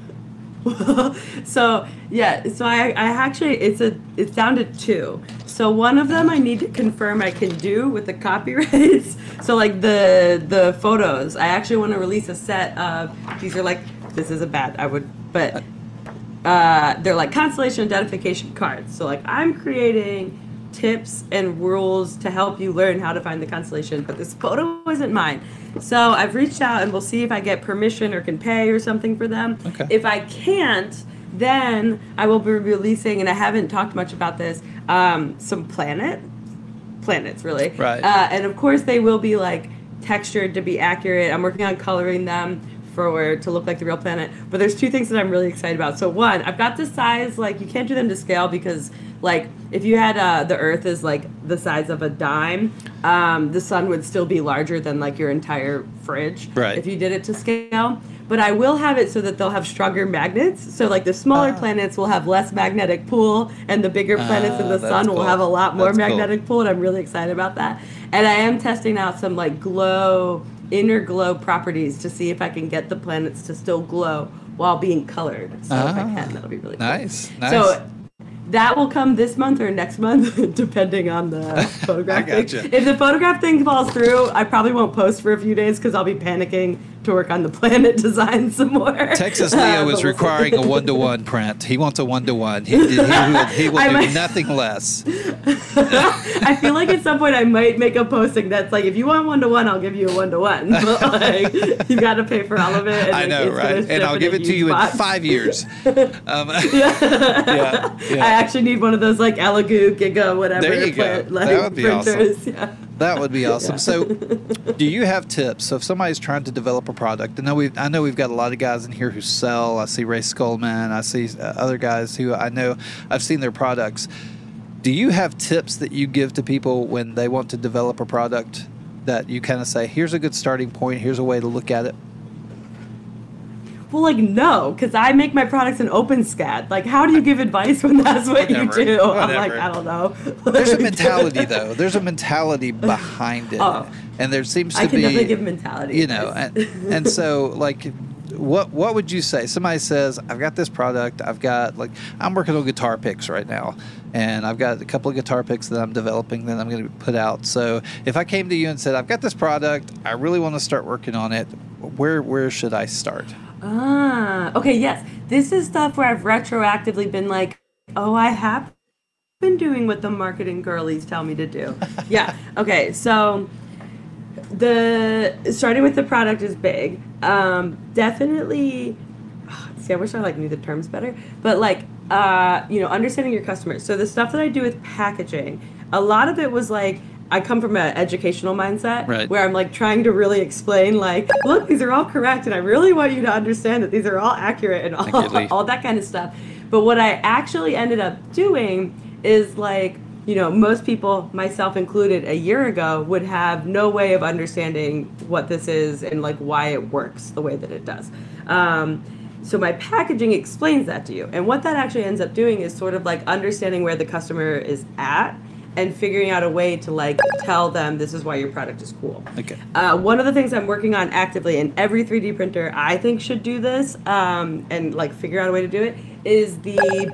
So yeah, so I, I actually it's a it's down to two. So one of them I need to confirm I can do with the copyrights. So like the the photos, I actually want to release a set of these are like this is a bad I would but uh, they're like constellation identification cards. So like I'm creating tips and rules to help you learn how to find the constellation, but this photo isn't mine. So I've reached out and we'll see if I get permission or can pay or something for them. Okay. If I can't, then I will be releasing, and I haven't talked much about this, um, some planet, planets really. Right. Uh, and of course they will be like textured to be accurate. I'm working on coloring them for to look like the real planet. But there's two things that I'm really excited about. So one, I've got the size, like you can't do them to scale because like if you had uh, the Earth is like the size of a dime, um, the sun would still be larger than like your entire fridge. Right. If you did it to scale. But I will have it so that they'll have stronger magnets. So like the smaller Ah. planets will have less magnetic pull, and the bigger planets in Ah, the that's sun will cool. have a lot more That's cool. magnetic pull, and I'm really excited about that. And I am testing out some like glow, inner glow properties to see if I can get the planets to still glow while being colored. So if I Ah. can, that'll be really cool. Nice, nice. So that will come this month or next month, depending on the photograph I thing. gotcha. If the photograph thing falls through, I probably won't post for a few days because I'll be panicking to work on the planet design some more. Texas Uh, Leo but is we'll see. requiring a one-to-one print. He wants a one-to-one. He, he, will, he will I do might- nothing less. I feel like at some point I might make a posting that's like, if you want one to one, I'll give you a one to one. But like, you got to pay for all of it. And I like, know, it's gonna right? ship And I'll in give a it to huge you in box. five years. Um, yeah, yeah. I actually need one of those like Elegoo, Giga, whatever. There you go. print- like, That would be awesome. printers. Yeah. That would be awesome. Yeah. So, do you have tips? So, if somebody's trying to develop a product, I know we I know we've got a lot of guys in here who sell. I see Ray Skullman. I see uh, other guys who I know I've seen their products. Do you have tips that you give to people when they want to develop a product that you kind of say, here's a good starting point, here's a way to look at it? Well, like, no, because I make my products in OpenSCAD. Like, how do you give advice when that's what Whatever, you do? I'm like, whatever. I don't know. There's a mentality, though. There's a mentality behind it. Oh. And there seems to I can be, definitely give mentality. you know, advice. and, and so, like, what what would you say? Somebody says, I've got this product. I've got, like, I'm working on guitar picks right now. And I've got a couple of guitar picks that I'm developing that I'm going to put out. So if I came to you and said, I've got this product, I really want to start working on it, where where should I start? Ah, okay, yes. This is stuff where I've retroactively been like, oh, I have been doing what the marketing girlies tell me to do. Yeah, okay, so the starting with the product is big. Um, definitely, see, I wish I like knew the terms better, but like, uh, you know, understanding your customers. So the stuff that I do with packaging, a lot of it was like, I come from an educational mindset Right. where I'm like trying to really explain like, look, these are all correct, and I really want you to understand that these are all accurate and I get all, you. all that kind of stuff. But what I actually ended up doing is like, you know, most people, myself included, a year ago would have no way of understanding what this is and like why it works the way that it does. Um, So my packaging explains that to you. And what that actually ends up doing is sort of like understanding where the customer is at and figuring out a way to like tell them this is why your product is cool. Okay. Uh, one of the things I'm working on actively, and every three D printer I think should do this, um, and like figure out a way to do it, is the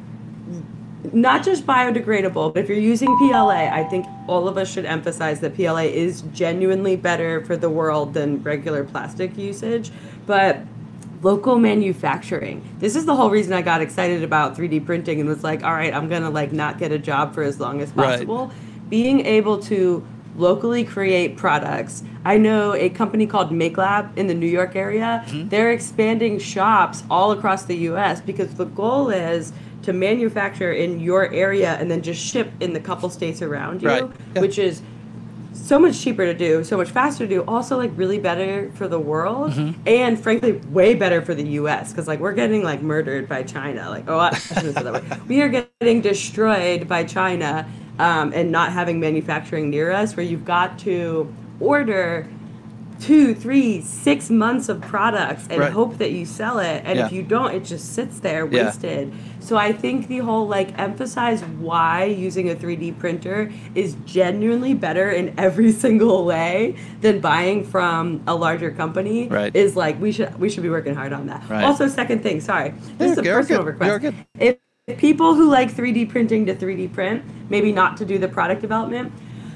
not just biodegradable, but if you're using P L A, I think all of us should emphasize that P L A is genuinely better for the world than regular plastic usage. But local manufacturing. This is the whole reason I got excited about three D printing and was like, all right, I'm gonna like not get a job for as long as possible. Right. Being able to locally create products. I know a company called MakeLab in the New York area. Mm-hmm. They're expanding shops all across the U S because the goal is to manufacture in your area and then just ship in the couple states around you, right. yeah. which is so much cheaper to do, so much faster to do, also like really better for the world, mm-hmm. and frankly way better for the U S because like we're getting like murdered by China. Like, oh, I shouldn't have said that way. We are getting destroyed by China, um, and not having manufacturing near us, where you've got to order two, three, six months of products and right. hope that you sell it, and yeah. if you don't, it just sits there yeah. wasted. So I think the whole like emphasize why using a three D printer is genuinely better in every single way than buying from a larger company right. is like we should we should be working hard on that. Right. Also, second thing, sorry, this is a You're personal good. request. You're good. If, if people who like three D printing to three D print, maybe not to do the product development,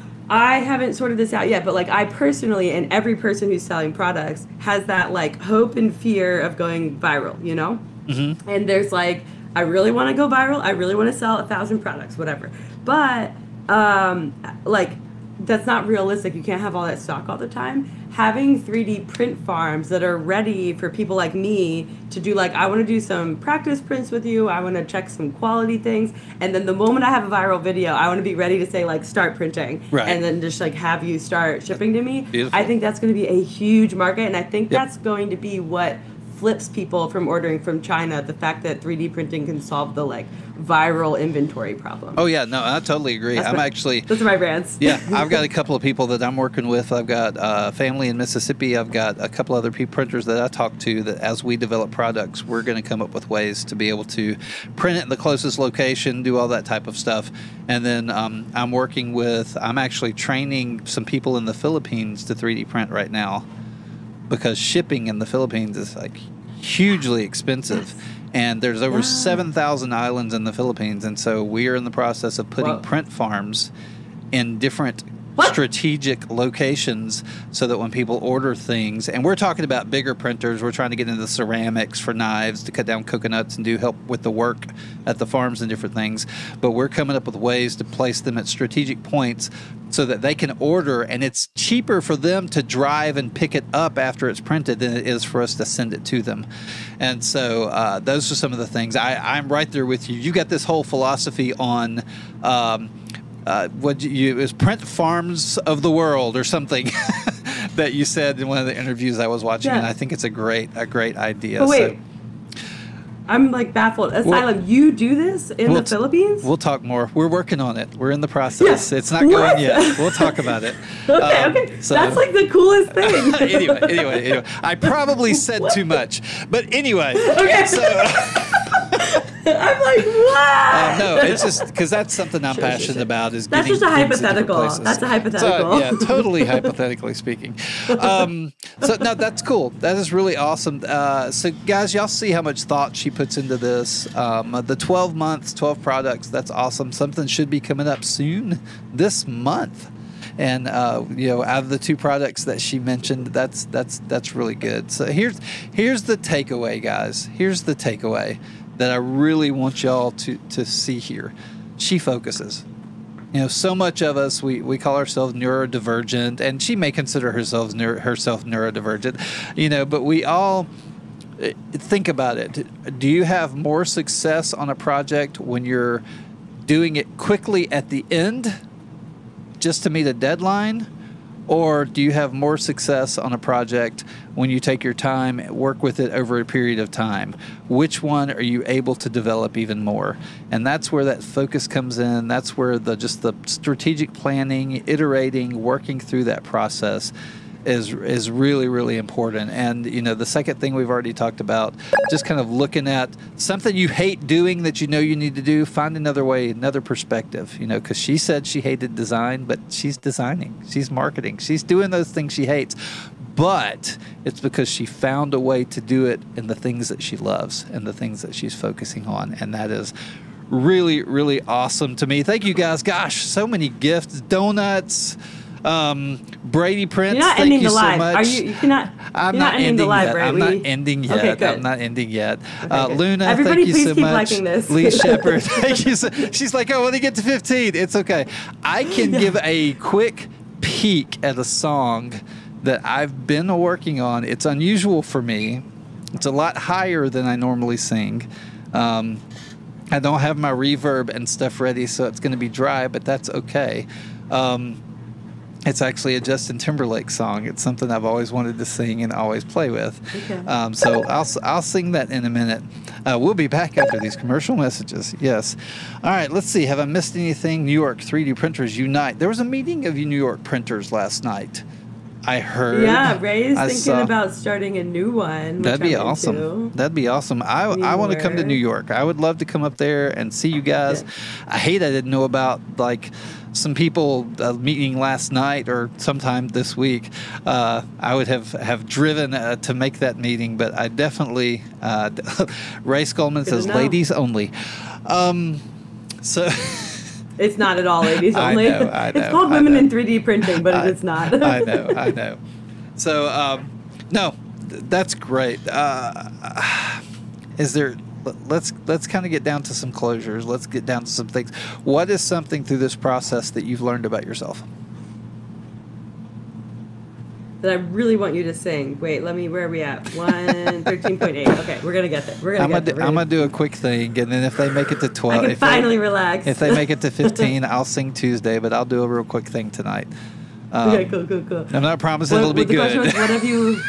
I haven't sorted this out yet, but like I personally, and every person who's selling products has that like hope and fear of going viral, you know? Mm-hmm. And there's like, I really want to go viral. I really want to sell a thousand products, whatever. But um, like, that's not realistic. You can't have all that stock all the time. Having three D print farms that are ready for people like me to do like, I want to do some practice prints with you. I want to check some quality things. And then the moment I have a viral video, I want to be ready to say like, start printing. Right. And then just like have you start shipping to me. Beautiful. I think that's going to be a huge market. And I think yep. that's going to be what flips people from ordering from China, the fact that three D printing can solve the like viral inventory problem. Oh yeah, no, I totally agree. That's I'm my, actually those are my rants. Yeah, I've got a couple of people that I'm working with. I've got uh, family in Mississippi. I've got a couple other people, printers that I talk to that as we develop products, we're going to come up with ways to be able to print it in the closest location, do all that type of stuff. And then um, I'm working with, I'm actually training some people in the Philippines to three D print right now because shipping in the Philippines is like hugely expensive. And there's over wow. seven thousand islands in the Philippines. And so we are in the process of putting Whoa. print farms in different what? strategic locations so that when people order things, and we're talking about bigger printers, we're trying to get into the ceramics for knives to cut down coconuts and do help with the work at the farms and different things. But we're coming up with ways to place them at strategic points so that they can order, and it's cheaper for them to drive and pick it up after it's printed than it is for us to send it to them. And so uh, those are some of the things. I, I'm right there with you. You got this whole philosophy on um, uh, what you is print farms of the world or something that you said in one of the interviews I was watching, yeah. and I think it's a great a great idea. But wait. So, I'm like baffled. Asylum, well, you do this in we'll the Philippines? We'll talk more. We're working on it. We're in the process. Yeah. It's not what? going yet. We'll talk about it. okay, um, okay. So. That's like the coolest thing. anyway, anyway, anyway. I probably said too much. But anyway. Okay. So, I'm like, what? Uh, no, it's just because that's something I'm sure, passionate sure, sure. about. Is that's getting just a things in different hypothetical. places. That's a hypothetical. So, yeah, totally hypothetically speaking. Um, so no, that's cool. That is really awesome. Uh, so guys, y'all see how much thought she puts into this. Um, the twelve months, twelve products. That's awesome. Something should be coming up soon this month. And uh, you know, out of the two products that she mentioned, that's that's that's really good. So here's here's the takeaway, guys. Here's the takeaway that I really want y'all to, to see here. She focuses. You know, so much of us, we, we call ourselves neurodivergent, and she may consider herself, neuro, herself neurodivergent, you know, but we all think about it. Do you have more success on a project when you're doing it quickly at the end just to meet a deadline? Or do you have more success on a project when you take your time and work with it over a period of time? Which one are you able to develop even more? And that's where that focus comes in. That's where the just the strategic planning, iterating, working through that process is is really, really important. And, you know, the second thing we've already talked about, just kind of looking at something you hate doing that you know you need to do, find another way, another perspective, you know, because she said she hated design, but she's designing, she's marketing, she's doing those things she hates. But it's because she found a way to do it in the things that she loves and the things that she's focusing on. And that is really, really awesome to me. Thank you guys. Gosh, so many gifts, donuts, um, Brady Prince. You're not thank ending you the so live. much. Are you? You cannot. I'm you're not, not ending ending the live, yet. right? I'm We- not ending yet. Okay, good. I'm not ending yet. Okay, uh, good. Luna, Everybody, thank you please so keep much. liking this. Lee Shepard, thank you. So, she's like, oh, when they get to fifteen, it's okay. I can Yeah. give a quick peek at a song that I've been working on. It's unusual for me. It's a lot higher than I normally sing. Um, I don't have my reverb and stuff ready, so it's going to be dry, but that's okay. Um, it's actually a Justin Timberlake song. It's something I've always wanted to sing and always play with. Okay. Um, so I'll I'll sing that in a minute. Uh, we'll be back after these commercial messages. Yes. All right. Let's see. Have I missed anything? New York three D Printers Unite. There was a meeting of New York printers last night. I heard. Yeah, Ray is I thinking saw. about starting a new one. Which That'd be I'm awesome. into. That'd be awesome. I, I want to come to New York. I would love to come up there and see you guys. Yeah. I hate I didn't know about like some people uh, meeting last night or sometime this week. Uh, I would have have driven uh, to make that meeting, but I definitely. Uh, Ray Skullman Good says to know. ladies only. Um, so. It's not at all ladies I only. know, I know, It's called I Women know. in three D Printing, but I- it is not. I know, I know. So, um, no, th- that's great. Uh, is there? Let's let's kind of get down to some closures. Let's get down to some things. What is something through this process that you've learned about yourself? That I really want you to sing. Wait, let me. Where are we at? One thirteen point eight. Okay, we're gonna get there. We're gonna I'm get gonna there. do, We're I'm gonna- gonna do a quick thing, and then if they make it to I twelve, can if finally they, relax. if they make it to fifteen, I'll sing Tuesday. But I'll do a real quick thing tonight. Um, Okay, cool, cool, cool. I'm not promising What- it'll be what the question good. was, what have you?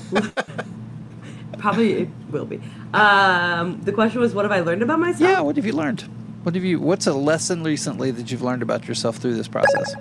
Probably it will be. Um, the question was, what have I learned about myself? Yeah, what have you learned? What have you? What's a lesson recently that you've learned about yourself through this process?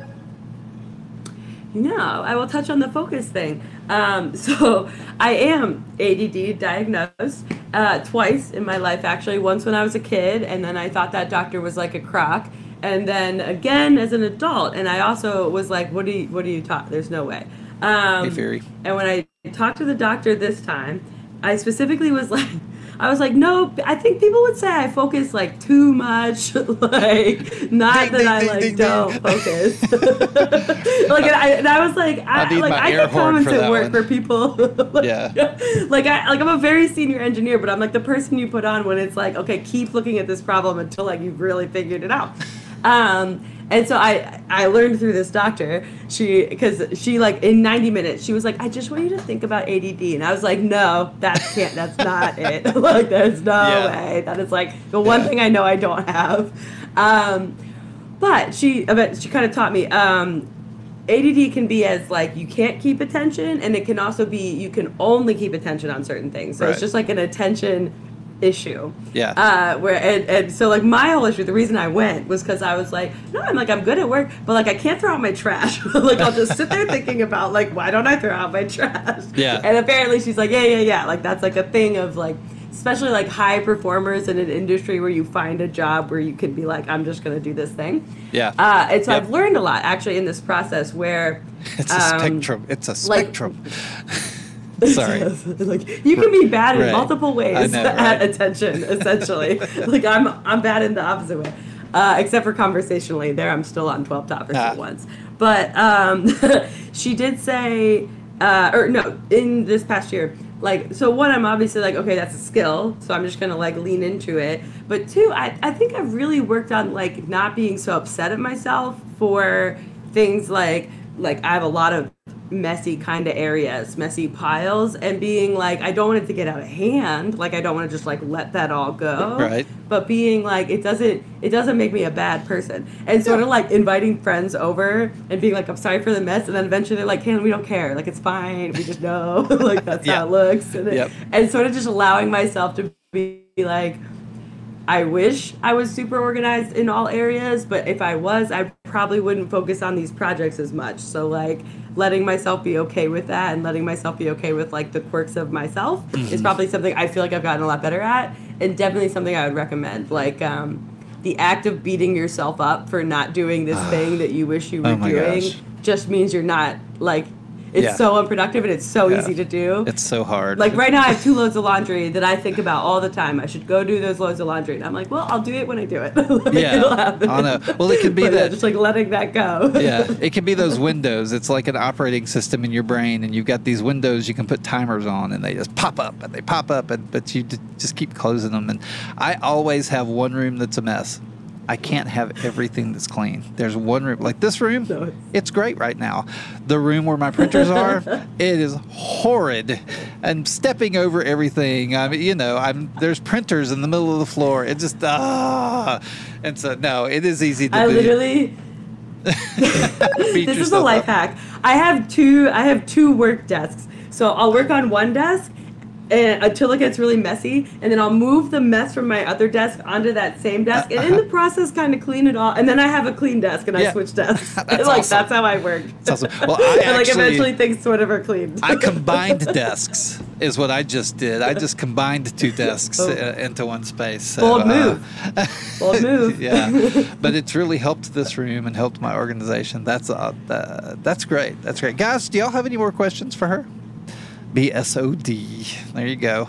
No, I will touch on the focus thing. Um, so I am A D D diagnosed uh, twice in my life, actually. Once when I was a kid, and then I thought that doctor was like a crock. And then again as an adult, and I also was like, "What do you? What do you talk? There's no way." Um, Hey, Fury. And when I talked to the doctor this time, I specifically was like, I was like, no, I think people would say I focus like too much, like not Ding, that ding, I ding, like ding, don't ding. focus. like and I, and I was like, I, I need like my I air get horn comments for at that work one. for people. like, Yeah. Like I like I'm a very senior engineer, but I'm like the person you put on when it's like, okay, keep looking at this problem until like you've really figured it out. Um, and so I I learned through this doctor, she because she like in ninety minutes she was like, I just want you to think about A D D, and I was like, no, that can't, that's not it. Like there's no Yeah. way. That is like the one Yeah. thing I know I don't have. Um, but she but she kind of taught me. Um, A D D can be as like you can't keep attention, and it can also be you can only keep attention on certain things. So Right. it's just like an attention issue. Yeah. Uh, where and, and so like my whole issue, the reason I went was because I was like, no, I'm like I'm good at work, but like I can't throw out my trash. Like I'll just sit there thinking about like why don't I throw out my trash? Yeah. And apparently she's like, yeah, yeah, yeah. Like that's like a thing of like. Especially like high performers in an industry where you find a job where you can be like, I'm just going to do this thing. Yeah. Uh, and so Yep. I've learned a lot actually in this process where It's a um, spectrum. It's a like- spectrum. Sorry. like you can be bad in Right. multiple ways I know, at right? attention, essentially. Like I'm I'm bad in the opposite way. Uh, except for conversationally, there I'm still on twelve topics Ah. at once. But um, she did say, uh, or no, in this past year, like, so one, I'm obviously like, okay, that's a skill, so I'm just gonna like lean into it. But two, I, I think I've really worked on like not being so upset at myself for things like, like I have a lot of messy kind of areas, messy piles, and being like, I don't want it to get out of hand. Like I don't want to just like let that all go. Right. But being like, it doesn't, it doesn't make me a bad person. And sort of like inviting friends over and being like, I'm sorry for the mess. And then eventually they're like, Caitlin, we don't care. Like it's fine. We just know. Like that's Yeah. how it looks. And, Yep. and sort of just allowing myself to be like, I wish I was super organized in all areas, but if I was, I probably wouldn't focus on these projects as much. So like letting myself be okay with that and letting myself be okay with like the quirks of myself mm-hmm. is probably something I feel like I've gotten a lot better at, and definitely something I would recommend. Like um, the act of beating yourself up for not doing this thing that you wish you were oh doing gosh. just means you're not like. It's yeah. so unproductive and it's so yeah. easy to do. It's so hard. Like right now I have two loads of laundry that I think about all the time. I should go do those loads of laundry. And I'm like, well, I'll do it when I do it. like, yeah. It'll happen. I know. Well, it could be but that. Yeah, just like letting that go. yeah. It can be those windows. It's like an operating system in your brain, and you've got these windows you can put timers on, and they just pop up and they pop up, and but you just keep closing them. And I always have one room that's a mess. I can't have everything that's clean. There's one room, like this room, no. It's great right now. The room where my printers are, it is horrid. And stepping over everything, I mean, you know, I'm there's printers in the middle of the floor. It just, ah. And so, no, it is easy to I be. literally, this is a life up. hack. I have two, I have two work desks. So I'll work on one desk, and until it gets really messy, and then I'll move the mess from my other desk onto that same desk, and in the process, kind of clean it all. And then I have a clean desk, and I yeah. switch desks. That's like awesome. That's how I work. That's awesome. Well, I and like actually, eventually things sort of are cleaned. I combined desks is what I just did. I just combined two desks oh. uh, into one space. So, Bold move. Uh, Bold move. yeah, but it's really helped this room and helped my organization. That's uh, uh, that's great. That's great, guys. Do y'all have any more questions for her? B S O D. There you go.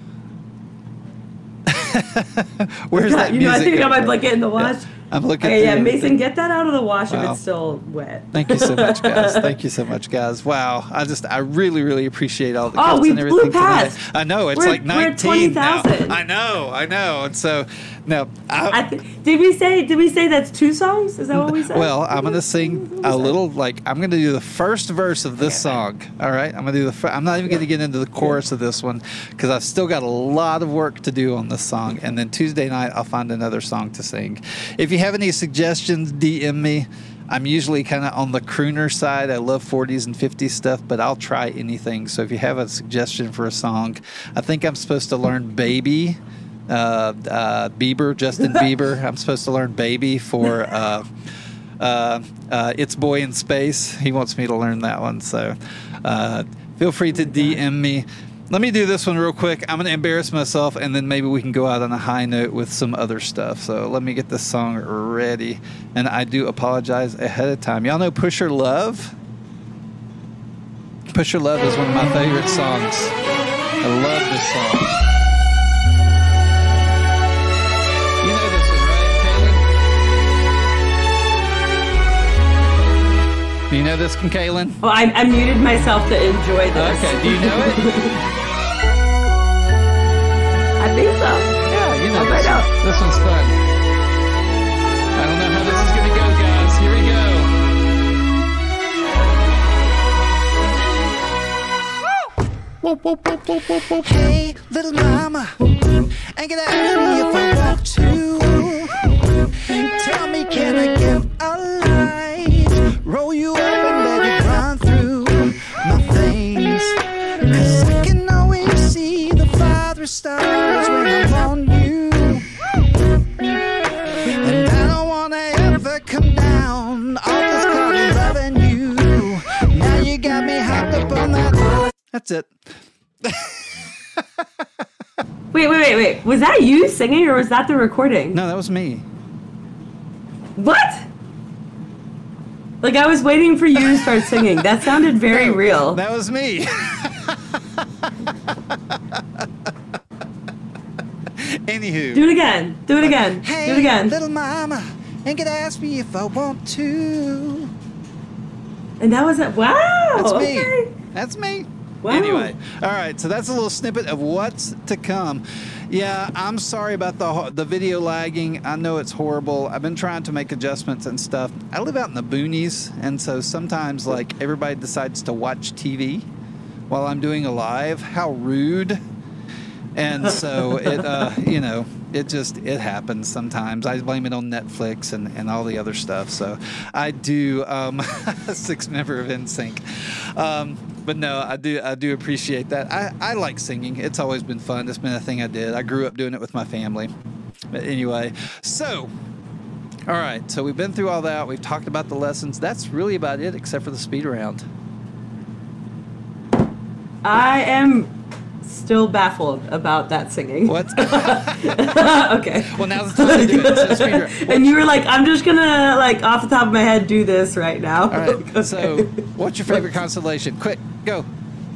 Where's God, that you music? know, I think I might from? like it in the wash. Yeah, I'm looking. Okay, yeah, through Mason, everything. get that out of the wash Wow. if it's still wet. Thank you so much, guys. Thank you so much, guys. Wow, I just, I really, really appreciate all the Oh, gifts we and everything blew past. tonight. I know it's We're- like we're at nineteen now. twenty thousand. I know, I know, and so no. I, I th- did we say? Did we say that's two songs? Is that what we said? Well, I'm gonna sing a little. Like I'm gonna do the first verse of this song. All right, I'm gonna do the. Fir- I'm not even gonna get into the chorus of this one because I've still got a lot of work to do on this song. And then Tuesday night I'll find another song to sing. If you have any suggestions, D M me. I'm usually kind of on the crooner side. I love forties and fifties stuff, but I'll try anything. So if you have a suggestion for a song, I think I'm supposed to learn Baby. Uh, uh, Bieber, Justin Bieber. I'm supposed to learn Baby for uh, uh, uh, It's Boy in Space. He wants me to learn that one. So uh, feel free to D M me. Let me do this one real quick. I'm going to embarrass myself, and then maybe we can go out on a high note with some other stuff. So let me get this song ready. And I do apologize ahead of time. Y'all know Push Your Love? Push Your Love is one of my favorite songs. I love this song. You know this one, right, Kaylin? Do you know this one, Kaylin? Oh, I, I muted myself to enjoy this. Okay, do you know it? I think so. Yeah, you know I'll this find out. one. This one's fun. I don't know how this is going to go, guys. Here we go. Hey, little mama, ain't gonna ask me if I want to. Tell me, can I get a light? Roll you up and let it run through my veins. Cause I can always see the farthest stars when I'm on you. And I don't wanna ever come down off this cloud of loving you. Now you got me hopped up on that. That's it. Wait, wait, wait, wait. Was that you singing or was that the recording? No, that was me. What? Like I was waiting for you to start singing. That sounded very No, real. That was me. Anywho. Do it again. Do it again. Hey, Do it again. little mama, ain't gonna ask me if I want to. And that was it. Wow. That's okay. me. That's me. Wow. Anyway, all right. So that's a little snippet of what's to come. Yeah, I'm sorry about the the video lagging. I know it's horrible. I've been trying to make adjustments and stuff. I live out in the boonies, and so sometimes like everybody decides to watch T V while I'm doing a live. How rude. And so it, uh, you know, it just, it happens sometimes. I blame it on Netflix and, and all the other stuff. So I do, um, a six member of N Sync. Um, but no, I do, I do appreciate that. I, I like singing. It's always been fun. It's been a thing I did. I grew up doing it with my family. But anyway, so All right, so we've been through all that. We've talked about the lessons. That's really about it, except for the speed round. I am still baffled about that singing. What? Okay. Well, now's the time to do it. So speed round. And you were like, I'm just gonna, like, off the top of my head, do this right now. All right. Okay. So, what's your favorite constellation? Quick, go.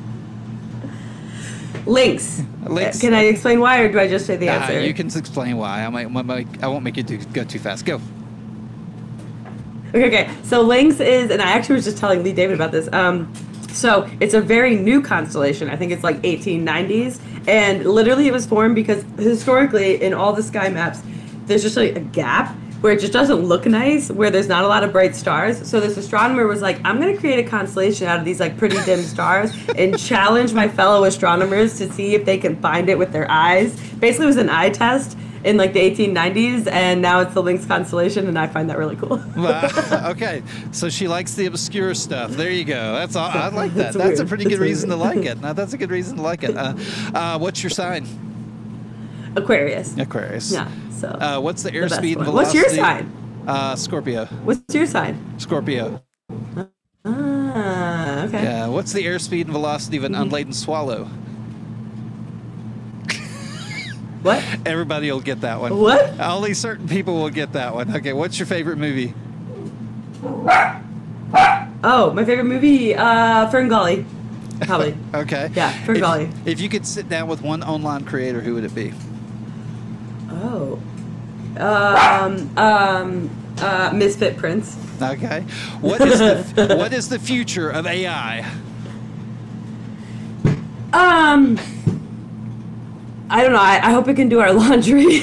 Lynx. Lynx. Can I explain why, or do I just say the Uh, answer? you can explain why. I might, might, I won't make you do, go too fast. Go. Okay, okay. So Lynx is, and I actually was just telling Lee David about this. Um, so it's a very new constellation. I think it's like eighteen nineties, and literally it was formed because historically in all the sky maps, there's just like a gap where it just doesn't look nice, where there's not a lot of bright stars. So this astronomer was like, I'm gonna create a constellation out of these like pretty dim stars and challenge my fellow astronomers to see if they can find it with their eyes. Basically it was an eye test in like the eighteen nineties, and now it's the Lynx constellation, and I find that really cool. Wow. Okay, so she likes the obscure stuff. There you go. That's all. I like that. It's That's weird. a pretty It's good reason to weird. like it. Now, that's a good reason to like it. Uh, uh, what's your sign? Aquarius. Aquarius. Yeah. So. Uh, what's the the best airspeed and one. What's velocity? your sign? Uh, Scorpio. What's your sign? Scorpio. Ah, okay. Yeah. What's the airspeed and velocity of an unladen swallow? What? Everybody will get that one. What? Only certain people will get that one. Okay. What's your favorite movie? Oh, my favorite movie, uh, Ferngully. Probably. Okay. Yeah, Ferngully. If, if you could sit down with one online creator, who would it be? Oh. Um, um, uh, Misfit Prince. Okay. What is the what is the future of A I? Um, I don't know. I, I hope it can do our laundry.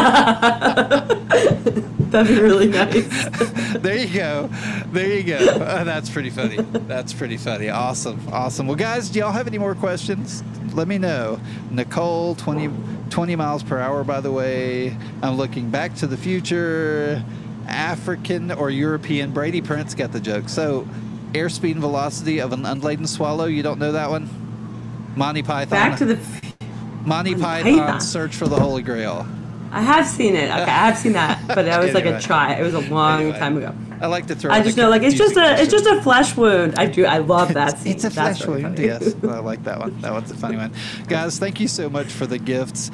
That'd be really nice. There you go. There you go. Uh, that's pretty funny. That's pretty funny. Awesome. Awesome. Well, guys, do y'all have any more questions? Let me know. Nicole, twenty, twenty miles per hour, by the way. I'm looking back to the future. African or European. Brady Prince got the joke. So, airspeed and velocity of an unladen swallow. You don't know that one? Monty Python. Back to the. Monty Monty Python, Python. Search for the Holy Grail. I have seen it. Okay, I have seen that, but that was like Anyway. a try. It was a long Anyway. time ago. I like to throw. I in just the know, like, it's just music a, it's just question. a flesh wound. I do, I love that. It's, scene. it's a That's flesh really wound. funny. Yes, I like that one. That one's a funny one. Guys, thank you so much for the gifts.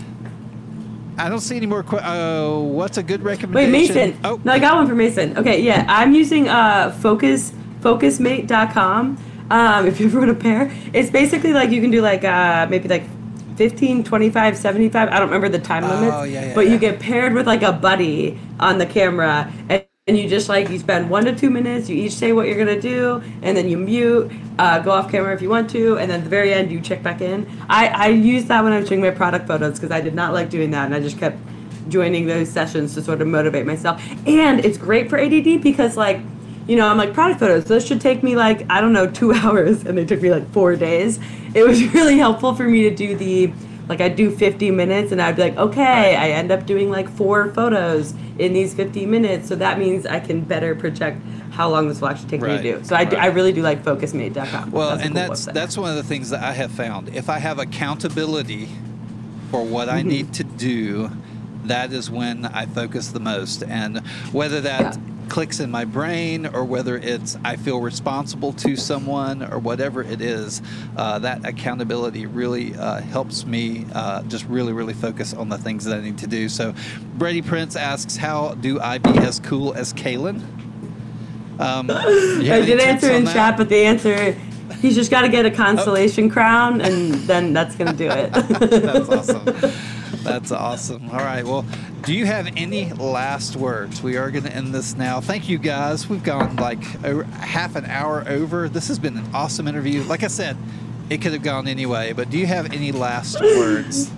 I don't see any more. Que- oh, what's a good Wait, recommendation? Mason. Oh, No, I got one for Mason. Okay, yeah, I'm using uh, Focus Focusmate dot com. Um, if you ever want a pair, it's basically like you can do like uh, maybe like fifteen, twenty-five, seventy-five. I don't remember the time Oh, limits. yeah, yeah, but yeah. you get paired with like a buddy on the camera, and, and you just like you spend one to two minutes. You each say what you're gonna do, and then you mute, uh, go off camera if you want to, and then at the very end you check back in. I I used that when I was doing my product photos because I did not like doing that, and I just kept joining those sessions to sort of motivate myself. And it's great for A D D because like, you know, I'm like, product photos, those should take me like, I don't know, two hours, and they took me like four days. It was really helpful for me to do the, like I'd do fifty minutes and I'd be like, okay, I end up doing like four photos in these fifty minutes. So that means I can better project how long this will actually take Right, me to do. So I, do, right. I really do like Focusmate dot com. well, that's a and cool that's website. that's one of the things that I have found. If I have accountability for what I Mm-hmm. need to do, that is when I focus the most. And whether that Yeah. clicks in my brain or whether it's I feel responsible to someone or whatever it is, uh, that accountability really uh, helps me uh, just really, really focus on the things that I need to do. So Brady Prince asks, how do I be as cool as Kaylin? Um, you have I any did tips answer on in that? chat, but the answer, he's just got to get a constellation crown, and then that's going to do it. That's awesome. That's awesome. All right. Well, do you have any last words? We are going to end this now. Thank you, guys. We've gone like a, half an hour over. This has been an awesome interview. Like I said, it could have gone anyway, but do you have any last words?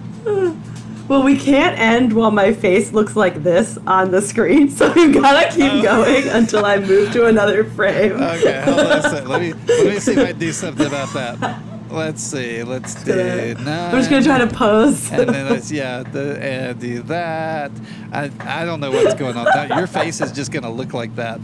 Well, we can't end while my face looks like this on the screen, so we've got to keep Oh. going until I move to another frame. Okay. Hold on a second. Let me, let me see if I can do something about that. Let's see. Let's do nine. I'm just going to try to pose. And then let's, yeah, the, and do that. I, I don't know what's going on. Now, your face is just going to look like that.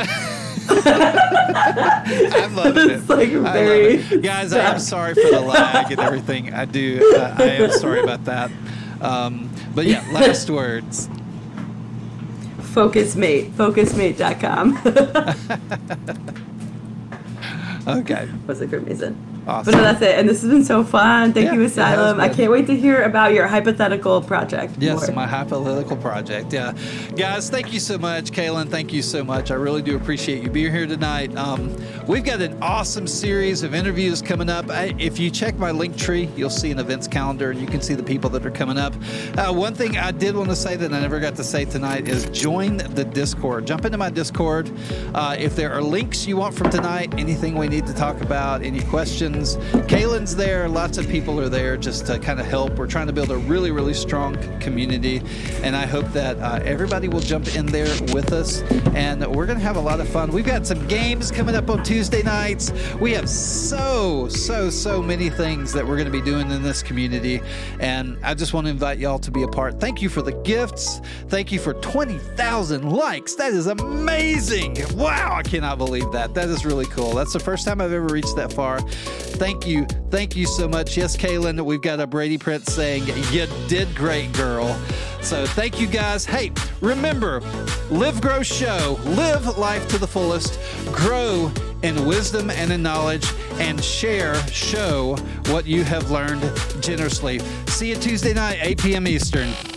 I'm loving it. It's like I love very it. Guys, I am sad. sorry for the lag and everything. I do. Uh, I am sorry about that. Um, but yeah, last words. Focusmate, focusmate dot com. Okay. Was it for Mason? Awesome. But no, that's it. And this has been so fun. Thank Yeah, you, it has Asylum. I been. can't wait to hear about your hypothetical project. Yes, more. my hypothetical project. Yeah. Guys, thank you so much. Kaylin, thank you so much. I really do appreciate you being here tonight. Um, we've got an awesome series of interviews coming up. I, if you check my link tree, you'll see an events calendar and you can see the people that are coming up. Uh, one thing I did want to say that I never got to say tonight is join the Discord. Jump into my Discord. Uh, if there are links you want from tonight, anything we need to talk about, any questions, Kaylin's there. Lots of people are there just to kind of help. We're trying to build a really, really strong community, and I hope that uh, everybody will jump in there with us, and we're going to have a lot of fun. We've got some games coming up on Tuesday nights. We have so, so, so many things that we're going to be doing in this community, and I just want to invite y'all to be a part. Thank you for the gifts. Thank you for twenty thousand likes. That is amazing. Wow, I cannot believe that. That is really cool. That's the first time I've ever reached that far. Thank you. Thank you so much. Yes, Kaylin, we've got a Brady Prince saying, you did great, girl. So thank you, guys. Hey, remember, live, grow, show. Live life to the fullest. Grow in wisdom and in knowledge. And share, show what you have learned generously. See you Tuesday night, eight p.m. Eastern.